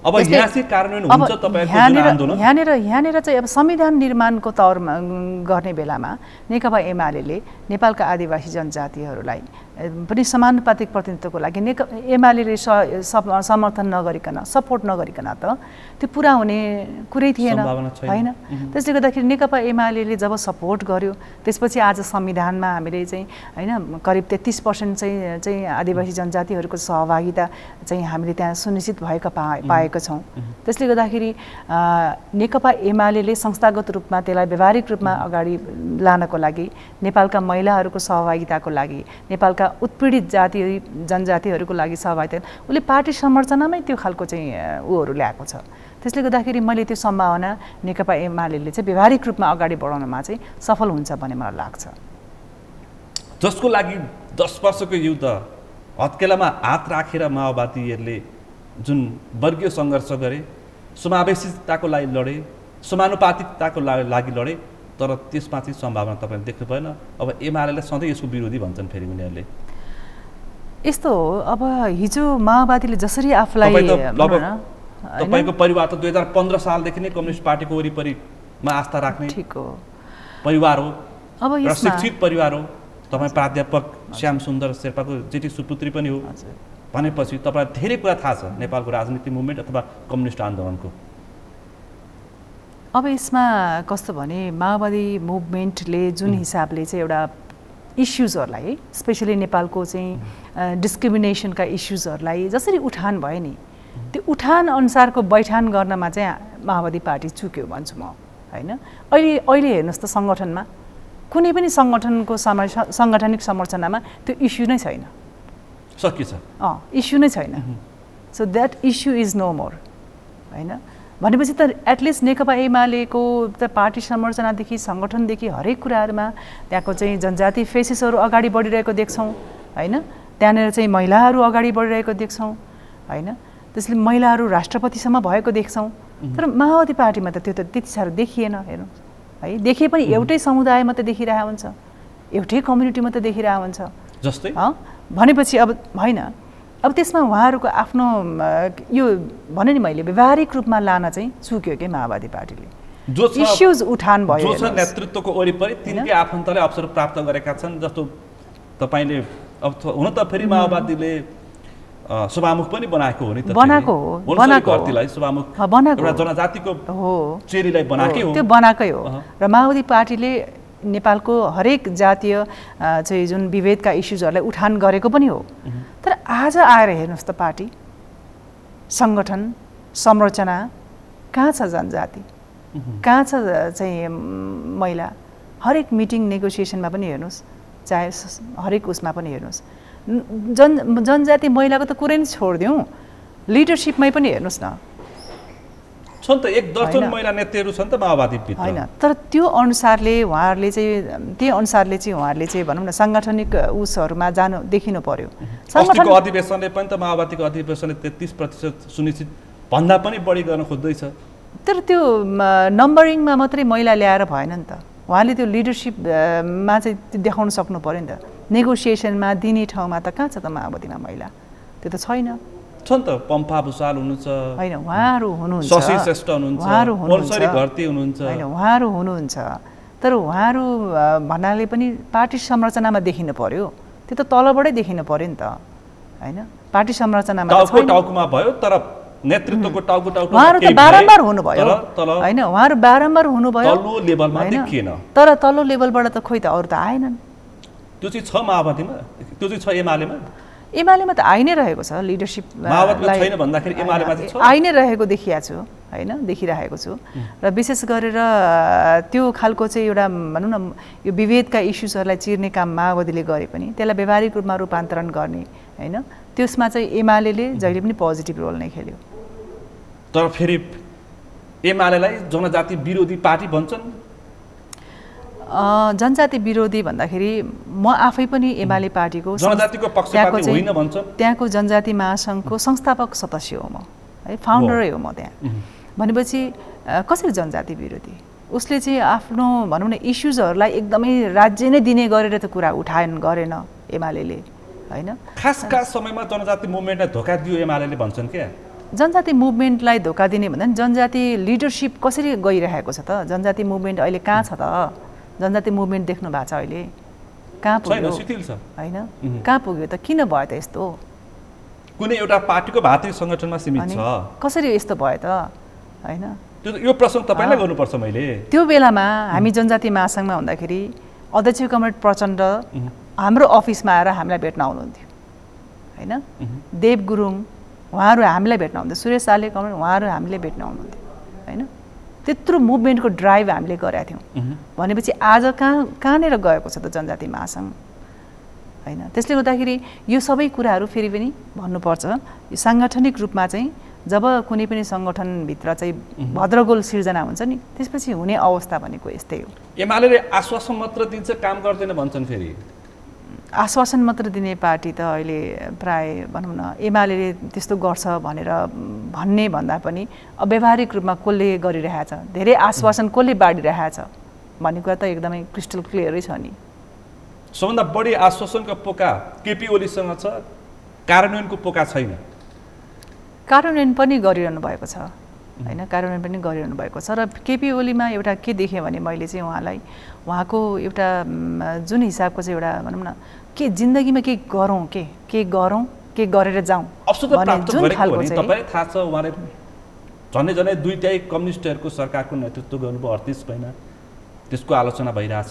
Speaker 1: अब यहाँ चाहिँ कार्यान्वयन हुन्छ तपाईहरुको जुन आन्दोलन
Speaker 2: यहाँनिर यहाँनिर चाहिँ अब संविधान निर्माणको तौरमा गर्ने बेलामा नेकपा एमालेले नेपालका आदिवासी जनजातिहरूलाई पनि समानुपातिक प्रतिनिधित्वको लागि नेक एमालेले समर्थन नगरिकन सपोर्ट नगरिकन त त्यो पुरा हुने कुरै थिएन हैन। त्यसले गर्दाखेरि नेकपा एमालेले जब सपोर्ट गर्यो त्यसपछि आज संविधानमा हामीले चाहिँ हैन करिब तेत्तीस पर्सेन्ट चाहिँ चाहिँ आदिवासी जनजातिहरूको सहभागिता चाहिँ हामीले त्यहाँ सुनिश्चित भएका पाएका छौँ। त्यसले गर्दाखेरि नेकपा एमालेले संस्थागत रूपमा त्यसलाई व्यावहारिक रूपमा अगाडि लानको लागि नेपालका महिलाहरूको सहभागिताको लागि नेपालका उत्पीडित जाति जनजातिहरूको लागि सहभागिता उसले पार्टी संरचनामै त्यो खालको चाहिँ ऊहरू ल्याएको छ। त्यसले गर्दाखेरि मैले त्यो सम्भावना नेकपा एमालेले चाहिँ व्यावहारिक रूपमा अगाडि बढाउनमा चाहिँ सफल हुन्छ भन्ने मलाई लाग्छ।
Speaker 1: जसको लागि दस वर्षको युद्ध हत्केलामा हात राखेर माओवादीहरूले जुन वर्गीय सङ्घर्ष गरे, समावेशिताको लागि लडे, समानुपातिकताको लागि लडे, तर त्यसमा चाहिँ सम्भावना तपाईले देख्नु भएन। अब एमालेले सधैँ यसको विरोधी भन्छन् फेरि उनीहरूले।
Speaker 2: यस्तो हो, अब हिजो माओवादीले जसरी आफूलाई
Speaker 1: तपाईको परिवार त दुई हजार पन्ध्र सालदेखि नै कम्युनिस्ट पार्टीको वरिपरिमा आस्था राख्ने
Speaker 2: ठीक हो
Speaker 1: परिवार हो,
Speaker 2: अब
Speaker 1: र शिक्षित परिवार हो। तपाईँ प्राध्यापक श्याम सुन्दर शेर्पाको जेठी सुपुत्री पनि हो भनेपछि तपाईलाई धेरै कुरा थाहा छ नेपालको राजनीतिक मुभमेन्ट अथवा कम्युनिस्ट आन्दोलनको।
Speaker 2: अब यसमा कस्तो भने माओवादी मुभमेन्टले जुन हिसाबले चाहिँ एउटा इस्युजहरूलाई स्पेसली नेपालको चाहिँ डिस्क्रिमिनेसनका इस्युजहरूलाई जसरी उठान भयो नि त्यो उठान अनुसारको बैठान गर्नमा चाहिँ माओवादी पार्टी चुक्यो भन्छु म हैन। अहिले अहिले हेर्नुहोस् त सङ्गठनमा कुनै पनि सङ्गठनको साङ्गठनिक संरचनामा त्यो इस्यु नै छैन,
Speaker 1: सकिन्छ
Speaker 2: अँ इस्यु नै छैन। So that issue is no more हैन। भनेपछि त एटलिस्ट नेकपा एमालेको त पार्टी संरचनादेखि सङ्गठनदेखि हरेक कुराहरूमा त्यहाँको चाहिँ जनजाति फेसेसहरू अगाडि बढिरहेको देख्छौँ हैन। त्यहाँनिर चाहिँ महिलाहरू अगाडि बढिरहेको देख्छौँ हैन। त्यसले महिलाहरू राष्ट्रपतिसम्म भएको देख्छौँ। तर माओवादी पार्टीमा त त्यो त त्यति साह्रो देखिएन हेर्नु है। देखिए पनि एउटै समुदाय मात्रै देखिरहेको हुन्छ, एउटै कम्युनिटी मात्रै देखिरहेको हुन्छ
Speaker 1: जस्तै
Speaker 2: भनेपछि अब होइन। अब त्यसमा उहाँहरूको आफ्नो यो भने नि मैले व्यावहारिक रूपमा लान चाहिँ चुक्यो कि माओवादी पार्टीले
Speaker 1: जो
Speaker 2: इस्युज उठान भयो।
Speaker 1: जो छ नेतृत्वको वरिपरि तिनकै आफन्तले अवसर प्राप्त गरेका छन्। जस्तो तपाईले अब हुन त फेरि माओवादीले सभामुख पनि बनाएको हो नि त,
Speaker 2: बनाएको हो बनाएको
Speaker 1: सभामुख
Speaker 2: बनाएको
Speaker 1: एउटा जनजातिको हो चेलीलाई बनाकै हो,
Speaker 2: त्यो बनाकै हो। र माओवादी पार्टीले नेपालको हरेक जातीय चाहिँ जुन विभेदका इस्युजहरूलाई उठान गरेको पनि हो। तर आज आएर हेर्नुहोस् त पार्टी सङ्गठन संरचना कहाँ छ जनजाति, कहाँ छ चाहिँ महिला। हरेक मिटिङ नेगोसिएसनमा पनि हेर्नुहोस्, चाहे हरेक उसमा पनि हेर्नुहोस् जन जनजाति महिलाको त कुरै नै छोडिदिउँ, लिडरसिपमै पनि हेर्नुहोस् न
Speaker 1: छन् त एक दर्जन महिला नेताहरू छन् त माओवादी भित्र
Speaker 2: हैन। तर त्यो अनुसारले उहाँहरूले चाहिँ त्यही अनुसारले चाहिँ उहाँहरूले चाहिँ भनौँ न साङ्गठनिक उसहरूमा जानु देखिनु पर्यो।
Speaker 1: अस्तिको अधिवेशनले पनि त माओवादीको अधिवेशनले तेत्तीस प्रतिशत सुनिश्चित भन्दा पनि बढी गर्न खोज्दैछ।
Speaker 2: तर त्यो नम्बरिङमा मात्रै महिला ल्याएर भएन नि त। उहाँले त्यो लिडरसिपमा चाहिँ देखाउन सक्नु पर्यो नि त। नेगोसिएसनमा दिने ठाउँमा त कहाँ छ त माओवादीमा महिला, त्यो त छैन।
Speaker 1: छन् त पम्फा भुसाल हुनुहुन्छ
Speaker 2: हैन, उहाँहरू हुनुहुन्छ,
Speaker 1: शशि श्रेष्ठ हुनुहुन्छ,
Speaker 2: उहाँहरू हुनुहुन्छ,
Speaker 1: घरती हुनुहुन्छ
Speaker 2: हैन उहाँहरू हुनुहुन्छ। तर उहाँहरू भन्नाले पनि पार्टी संरचनामा देखिनु पर्यो, त्यो त तलबाटै देखिनु पर्यो नि त हैन। पार्टी संरचनामा
Speaker 1: टाउको टाउकोमा भयो तर नेतृत्वको टाउको टाउको
Speaker 2: उहाँहरू त बारम्बार हुनुभयो हैन, उहाँहरू बारम्बार हुनुभयो
Speaker 1: तल्लो लेभलमा देखिएन।
Speaker 2: तर तल्लो लेभलबाट त खोइ त अरू त आएनन्।
Speaker 1: त्यो चाहिँ छ माओवादीमा, त्यो चाहिँ छ एमालेमा,
Speaker 2: एमालेमा त आइ नै रहेको छ लिडरसिप
Speaker 1: छैन भन्दाखेरि एमालेमा चाहिँ छ,
Speaker 2: आइ नै रहेको देखिया छु हैन, देखिरहेको छु। र विशेष गरेर त्यो खालको चाहिँ एउटा भनौँ न यो विभेदका इस्युजहरूलाई चिर्ने काम माओवादीले गरे पनि त्यसलाई व्यावहारिक रूपमा रूपान्तरण गर्ने हैन, त्यसमा चाहिँ एमालेले जहिले पनि पोजिटिभ रोल नै खेल्यो।
Speaker 1: तर फेरि एमालेलाई जनजाति विरोधी पार्टी भन्छन्।
Speaker 2: जनजाति विरोधी भन्दाखेरि म आफै पनि एमाले पार्टीको
Speaker 1: जनजातिको पक्षपाती होइन भन्छ।
Speaker 2: त्यहाँको जनजाति महासङ्घको संस्थापक सदस्य हो म है, फाउन्डरै हो म त्यहाँ। भनेपछि कसरी जनजाति विरोधी? उसले चाहिँ आफ्नो भनौँ न इस्युजहरूलाई एकदमै राज्य नै दिने गरेर त कुरा उठाएन गरेन एमालेले हैन।
Speaker 1: खास खास समयमा जनजाति मुभमेन्टलाई धोका दियो एमालेले भन्छन् क्या।
Speaker 2: जनजाति मुभमेन्टलाई धोका दिने भन्दा नि जनजाति लिडरसिप कसरी गइरहेको छ त जनजाति मुभमेन्ट अहिले कहाँ छ त जनजाति मुभमेन्ट देख्नु भएको छ अहिले कहाँ पुग्यो होइन कहाँ पुग्यो त किन भयो त यस्तो
Speaker 1: कुनै एउटा पार्टीको भातृ सङ्गठनमा सीमित छ
Speaker 2: कसरी यस्तो भयो त होइन
Speaker 1: यो प्रश्न तपाईँलाई गर्नुपर्छ मैले
Speaker 2: त्यो बेलामा हामी जनजाति महासङ्घमा हुँदाखेरि अध्यक्ष कमरेड प्रचण्ड हाम्रो अफिसमा आएर हामीलाई भेट्न आउनुहुन्थ्यो होइन देव गुरुङ उहाँहरू हामीलाई भेट्न आउँथ्यो सुरेश आले कमरेड उहाँहरू हामीले भेट्न आउनुहुन्थ्यो होइन त्यत्रो मुभमेन्टको ड्राइभ हामीले गरेका थियौँ भनेपछि आज कहाँ कहाँनिर गएको छ त जनजाति महासङ्घ होइन त्यसले गर्दाखेरि यो सबै कुराहरू फेरि पनि भन्नुपर्छ यो साङ्गठनिक रूपमा चाहिँ जब कुनै पनि सङ्गठनभित्र चाहिँ भद्रगोल सिर्जना हुन्छ नि त्यसपछि हुने अवस्था भनेको यस्तै हो
Speaker 1: एमाले आश्वासन मात्र दिन्छ काम गर्दैन भन्छन् फेरि
Speaker 2: आश्वासन मात्र दिने पार्टी त अहिले प्राय भनौँ न एमाले त्यस्तो गर्छ भनेर भन्ने भन्दा पनि व्यावहारिक रूपमा कसले गरिरहेछ धेरै आश्वासन कसले बाँडिरहेछ भन्ने कुरा त एकदमै क्रिस्टल क्लियरै छ नि
Speaker 1: सबभन्दा बढी आश्वासनको पोका केपी ओलीसँग छ कार्यान्वयनको पोका छैन
Speaker 2: कार्यान्वयन पनि गरिरहनु भएको छ होइन कार्यान्वयन पनि गरिरहनु भएको छ र केपी ओलीमा एउटा के देखेँ भने मैले चाहिँ उहाँलाई उहाँको एउटा जुन हिसाबको चाहिँ एउटा भनौँ न के जिन्दगीमा के गरौँ के के गरौँ के गरेर जाउँ
Speaker 1: जुन खालको तपाईँलाई थाहा छ उहाँले झन्डै झन्डै दुईटै कम्युनिस्टहरूको सरकारको नेतृत्व गर्नुभयो अडतिस महिना त्यसको आलोचना भइरहेछ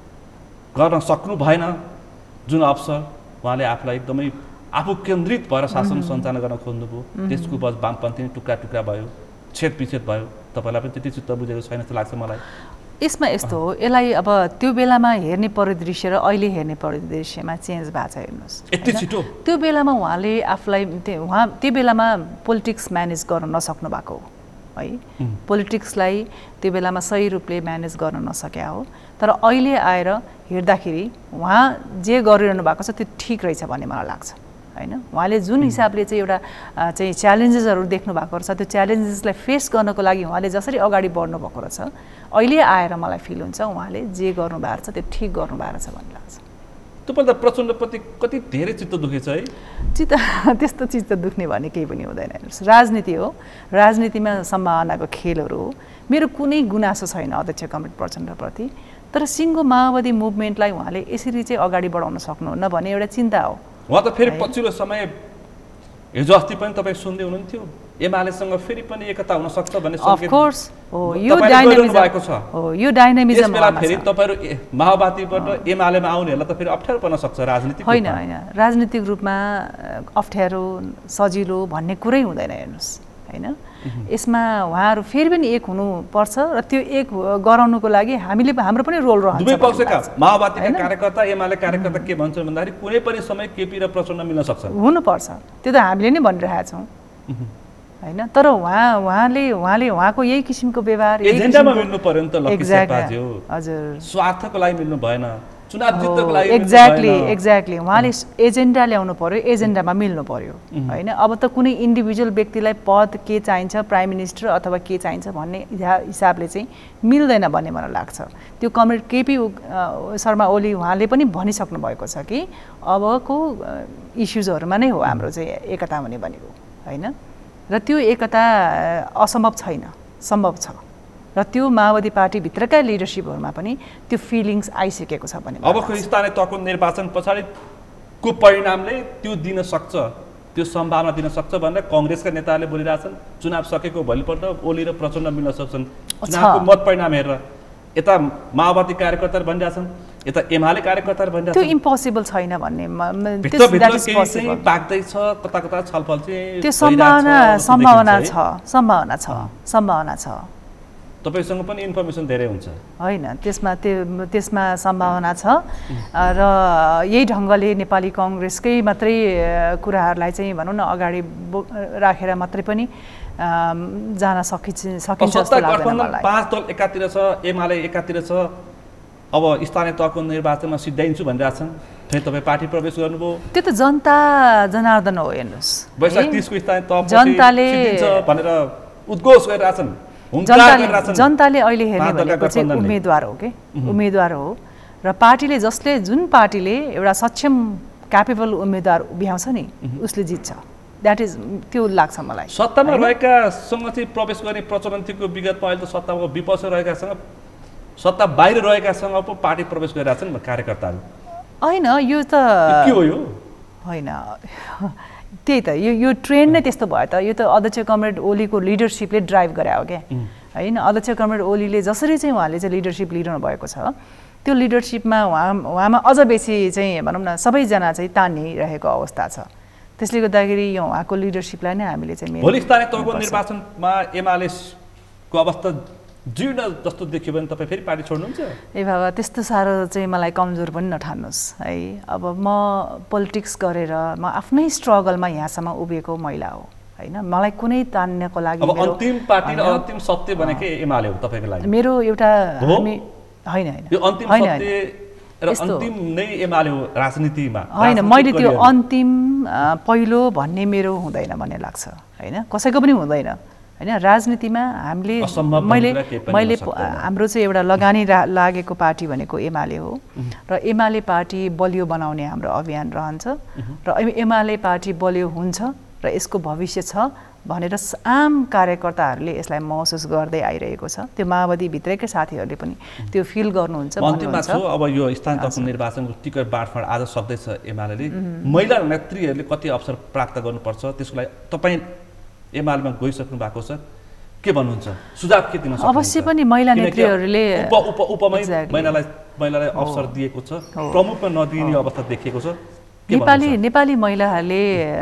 Speaker 1: गर्न सक्नु भएन जुन अवसर उहाँले आफूलाई एकदमै आफू केन्द्रित भएर शासन सञ्चालन गर्न खोज्नुभयो त्यसको बस वामपन्थी टुक्रा टुक्रा भयो छेद विच्छेद भयो तपाईँलाई पनि त्यति चित्त बुझेको छैन जस्तो लाग्छ मलाई
Speaker 2: यसमा यस्तो हो यसलाई अब त्यो बेलामा हेर्ने परिदृश्य र अहिले हेर्ने परिदृश्यमा चेन्ज भएको छ हेर्नुहोस्
Speaker 1: यति छिटो
Speaker 2: त्यो बेलामा उहाँले आफूलाई उहाँ त्यो बेलामा पोलिटिक्स म्यानेज गर्न नसक्नु भएको हो है पोलिटिक्सलाई त्यो बेलामा सही रूपले म्यानेज गर्न नसक्या हो तर अहिले आएर हेर्दाखेरि उहाँ जे गरिरहनु भएको छ त्यो ठिक रहेछ भन्ने मलाई लाग्छ होइन उहाँले जुन हिसाबले चाहिँ एउटा चाहिँ च्यालेन्जेसहरू देख्नु भएको रहेछ त्यो च्यालेन्जेसलाई फेस गर्नको लागि उहाँले जसरी अगाडि बढ्नु भएको रहेछ अहिले आएर मलाई फिल हुन्छ उहाँले जे गर्नु भएको छ त्यो ठिक गर्नु भएको छ भन्ने लाग्छ
Speaker 1: तपाईँलाई त प्रचण्डप्रति कति धेरै चित्त दुखेछ है
Speaker 2: चित्त त्यस्तो चित्त दुख्ने भन्ने केही पनि हुँदैन हेर्नुहोस् राजनीति हो राजनीतिमा सम्भावनाको खेलहरू हो मेरो कुनै गुनासो छैन अध्यक्ष कमरेड प्रचण्डप्रति तर सिङ्गो माओवादी मुभमेन्टलाई उहाँले यसरी चाहिँ अगाडि बढाउन सक्नुहुन्न भन्ने एउटा चिन्ता हो
Speaker 1: उहाँ त फेरि पछिल्लो समय हिजो अस्ति पनि तपाईँ सुन्दै हुनुहुन्थ्यो एमालेसँग फेरि पनि एकता हुन सक्छ भन्ने
Speaker 2: सङ्केत अफकोर्स हो यो डाइनामिजम भएको छ हो यो डाइनामिजम
Speaker 1: बेला फेरि तपाईहरु माओवादीबाट एमालेमा आउनेहरूलाई त फेरि अप्ठ्यारो पर्न सक्छ राजनीतिक
Speaker 2: होइन होइन राजनीतिक रूपमा अप्ठ्यारो सजिलो भन्ने कुरै हुँदैन हेर्नुहोस् होइन यसमा उहाँहरू फेरि पनि एक हुनुपर्छ र त्यो एक गराउनुको लागि हामीले हाम्रो पनि रोल रहन्छ
Speaker 1: दुवै पक्षका माओवादीका कार्यकर्ता एमाले कार्यकर्ता के भन्छन् भन्दाखेरि कुनै पनि समय केपी र प्रचण्ड मिल्न सक्छ
Speaker 2: हुनुपर्छ त्यो त हामीले नै भनिरहेका छौँ होइन तर उहाँ उहाँले उहाँले उहाँको यही किसिमको व्यवहार
Speaker 1: एजेन्डामा मिल्नु पर्यो नि त लक्ष्य शेर्पाज्यू
Speaker 2: हजुर
Speaker 1: स्वार्थको लागि मिल्नु भएन चुनाव जित्नको लागि
Speaker 2: एक्ज्याक्टली एक्ज्याक्टली उहाँले एजेन्डा ल्याउनु पर्यो एजेन्डामा मिल्नु पर्यो होइन अब त कुनै इन्डिभिजुअल व्यक्तिलाई पद के चाहिन्छ प्राइम मिनिस्टर अथवा के चाहिन्छ भन्ने हिसाबले चाहिँ मिल्दैन भन्ने मलाई लाग्छ त्यो कमरेड केपी शर्मा ओली उहाँले पनि भनिसक्नु भएको छ कि अबको इस्युजहरूमा नै हो हाम्रो चाहिँ एकता हुने भनेको होइन र त्यो एकता असम्भव छैन सम्भव छ र त्यो माओवादी पार्टीभित्रका लिडरसिपहरूमा पनि त्यो फिलिङ्स आइसकेको छ भने
Speaker 1: अबको स्थानीय तहको निर्वाचन पछाडिको परिणामले त्यो दिन सक्छ त्यो सम्भावना दिन सक्छ भनेर कङ्ग्रेसका नेताहरूले बोलिरहेछन् चुनाव सकेको भोलिपल्ट ओली र प्रचण्ड मिल्न सक्छन् चुनावको मत परिणाम हेरेर यता माओवादी कार्यकर्ताहरू भनिरहेछन् यता एमाले कार्यकर्ताहरू भनिरहेछन्
Speaker 2: त्यो इम्पोसिबल छैन भन्ने
Speaker 1: पाक्दैछ कता कता छलफल चाहिँ
Speaker 2: त्यो सम्भावना सम्भावना छ सम्भावना छ सम्भावना छ
Speaker 1: तपाईसँग पनि इन्फर्मेसन धेरै हुन्छ
Speaker 2: होइन त्यसमा त्यो त्यसमा सम्भावना छ र यही ढङ्गले नेपाली कङ्ग्रेसकै मात्रै कुराहरूलाई चाहिँ भनौँ न अगाडि राखेर मात्रै पनि जान सकिन्छ सकिन्छ जस्तो लाग्दैन मलाई
Speaker 1: पाँच दल एकातिर छ एमाले एकातिर छ अब स्थानीय तहको निर्वाचनमा सिद्धाइन्छु भनिरहेछन् फेरि तपाईँ पार्टी प्रवेश गर्नुभयो
Speaker 2: त्यो त जनता जनार्दन हो हेर्नुहोस्
Speaker 1: वैशाख तीसको स्थानीय तह
Speaker 2: जनताले
Speaker 1: भनेर उद्घोष गरिरहेछन्
Speaker 2: जनताले जनताले अहिले हेर्ने भनेको चाहिँ उम्मेदवार हो कि उम्मेदवार हो र पार्टीले जसले जुन पार्टीले एउटा सक्षम क्यापेबल उम्मेदवार उभ्याउँछ नि उसले जित्छ द्याट इज त्यो लाग्छ मलाई।
Speaker 1: सत्तामा रहेकासँग चाहिँ प्रवेश गर्ने प्रचलन थियो विगतमा, अहिले त सत्ताको विपक्ष रहेकासँग सत्ता बाहिर रहेकासँग पो पार्टी प्रवेश गरिरहेका छन् कार्यकर्ताहरू।
Speaker 2: होइन यो त
Speaker 1: के हो यो?
Speaker 2: होइन त्यही त यो यो ट्रेन्ड नै त्यस्तो भयो त। यो त अध्यक्ष कमरेड ओलीको लिडरसिपले ड्राइभ गरे हो क्या होइन। अध्यक्ष कमरेड ओलीले जसरी चाहिँ उहाँले चाहिँ लिडरसिप लिइरहनु भएको छ त्यो लिडरसिपमा उहाँ उहाँमा अझ बेसी चाहिँ भनौँ न सबैजना चाहिँ तानिरहेको अवस्था छ। त्यसले गर्दाखेरि यो उहाँको लिडरसिपलाई नै हामीले चाहिँ
Speaker 1: भोलि स्थानीय तहको निर्वाचनमा एमालेको अवस्था जीर्ण जस्तो देखियो भने तपाईँ फेरि पार्टी छोड्नुहुन्छ?
Speaker 2: ए बाबा त्यस्तो साह्रो चाहिँ मलाई कमजोर पनि नठान्नुहोस् है। अब म पोलिटिक्स गरेर म आफ्नै स्ट्रगलमा यहाँसम्म उभिएको महिला हो होइन। मलाई कुनै तान्नको लागि
Speaker 1: अब अन्तिम पार्टी र अन्तिम सत्य भनेकै एमाले हो तपाईँको लागि?
Speaker 2: मेरो एउटा हामी होइन होइन
Speaker 1: यो अन्तिम सत्य र अन्तिम नै एमाले हो राजनीतिमा?
Speaker 2: होइन मैले त्यो अन्तिम पहिलो भन्ने मेरो हुँदैन भन्ने लाग्छ होइन। कसैको पनि हुँदैन होइन। राजनीतिमा हामीले मैले मैले हाम्रो चाहिँ एउटा लगानी लागेको पार्टी भनेको एमाले हो र एमाले पार्टी बलियो बनाउने हाम्रो अभियान रहन्छ र एमाले पार्टी बलियो हुन्छ र यसको भविष्य छ भनेर आम कार्यकर्ताहरूले यसलाई महसुस गर्दै आइरहेको छ। त्यो माओवादीभित्रैकै साथीहरूले पनि त्यो फिल गर्नुहुन्छ भन्नुहुन्छ।
Speaker 1: अब यो स्थानीय तहको निर्वाचनको टिकट बाँडफाँड आज सक्दैछ एमाले, महिला नेत्रीहरूले कति अवसर प्राप्त गर्नुपर्छ त्यसको लागि तपाईँ एमालेमा गइसक्नु भएको छ, के भन्नुहुन्छ? सुझाव के दिन सक्नुहुन्छ?
Speaker 2: अवश्य पनि महिला नेत्रीहरूले
Speaker 1: उप उप उपमै महिलालाई महिलालाई अवसर दिएको छ, प्रमुखमा नदिने अवस्था देखिएको छ।
Speaker 2: नेपाली नेपाली महिलाहरूले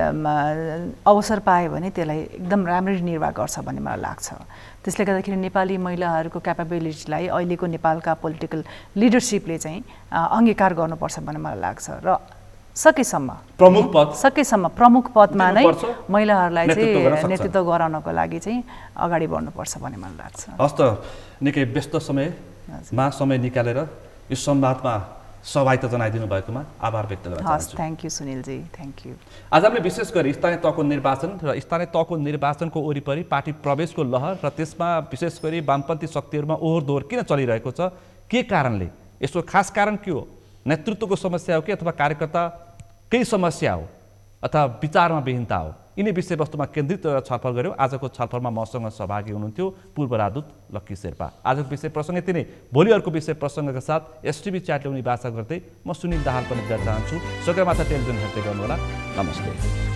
Speaker 2: अवसर पायो भने त्यसलाई एकदम राम्ररी निर्वाह गर्छ भन्ने मलाई लाग्छ। त्यसले गर्दाखेरि नेपाली महिलाहरूको क्यापेबिलिटीलाई अहिलेको नेपालका पोलिटिकल लिडरसिपले चाहिँ अङ्गीकार गर्नुपर्छ भन्ने मलाई लाग्छ र सकेसम्म
Speaker 1: प्रमुख पद
Speaker 2: सकेसम्म प्रमुख पदमा नै महिलाहरूलाई चाहिँ नेतृत्व गराउनको लागि चाहिँ अगाडि बढ्नुपर्छ भन्ने मलाई लाग्छ।
Speaker 1: हस् त, निकै व्यस्त समयमा समय निकालेर यो संवादमा सहभागिता जनाइदिनु भएकोमा आभार व्यक्त गर्न चाहन्छु।
Speaker 2: Thank you Sunil ji, thank you.
Speaker 1: आज हामीले विशेष गरी स्थानीय तहको निर्वाचन र स्थानीय तहको निर्वाचनको वरिपरि पार्टी प्रवेशको लहर र त्यसमा विशेष गरी वामपन्थी शक्तिहरूमा ओहोर दोहोर किन चलिरहेको छ, के कारणले, यसको खास कारण के हो, नेतृत्वको समस्या हो कि अथवा कार्यकर्ता केही समस्या हो अथवा विचारमा विहीनता हो, यिनै विषयवस्तुमा केन्द्रित रहेर छलफल गऱ्यौँ। आजको छलफलमा मसँग सहभागी हुनुहुन्थ्यो पूर्व राजदूत लक्की शेर्पा। आजको विषय प्रसङ्ग यति नै। भोलि अर्को विषय प्रसङ्गका साथ एसटिभी च्याट ल्याउने बाचा गर्दै म सुनिल दाहाल पनि बिदा चाहन्छु। सगरमाथा टेलिभिजन हेर्दै गर्नुहोला। नमस्ते।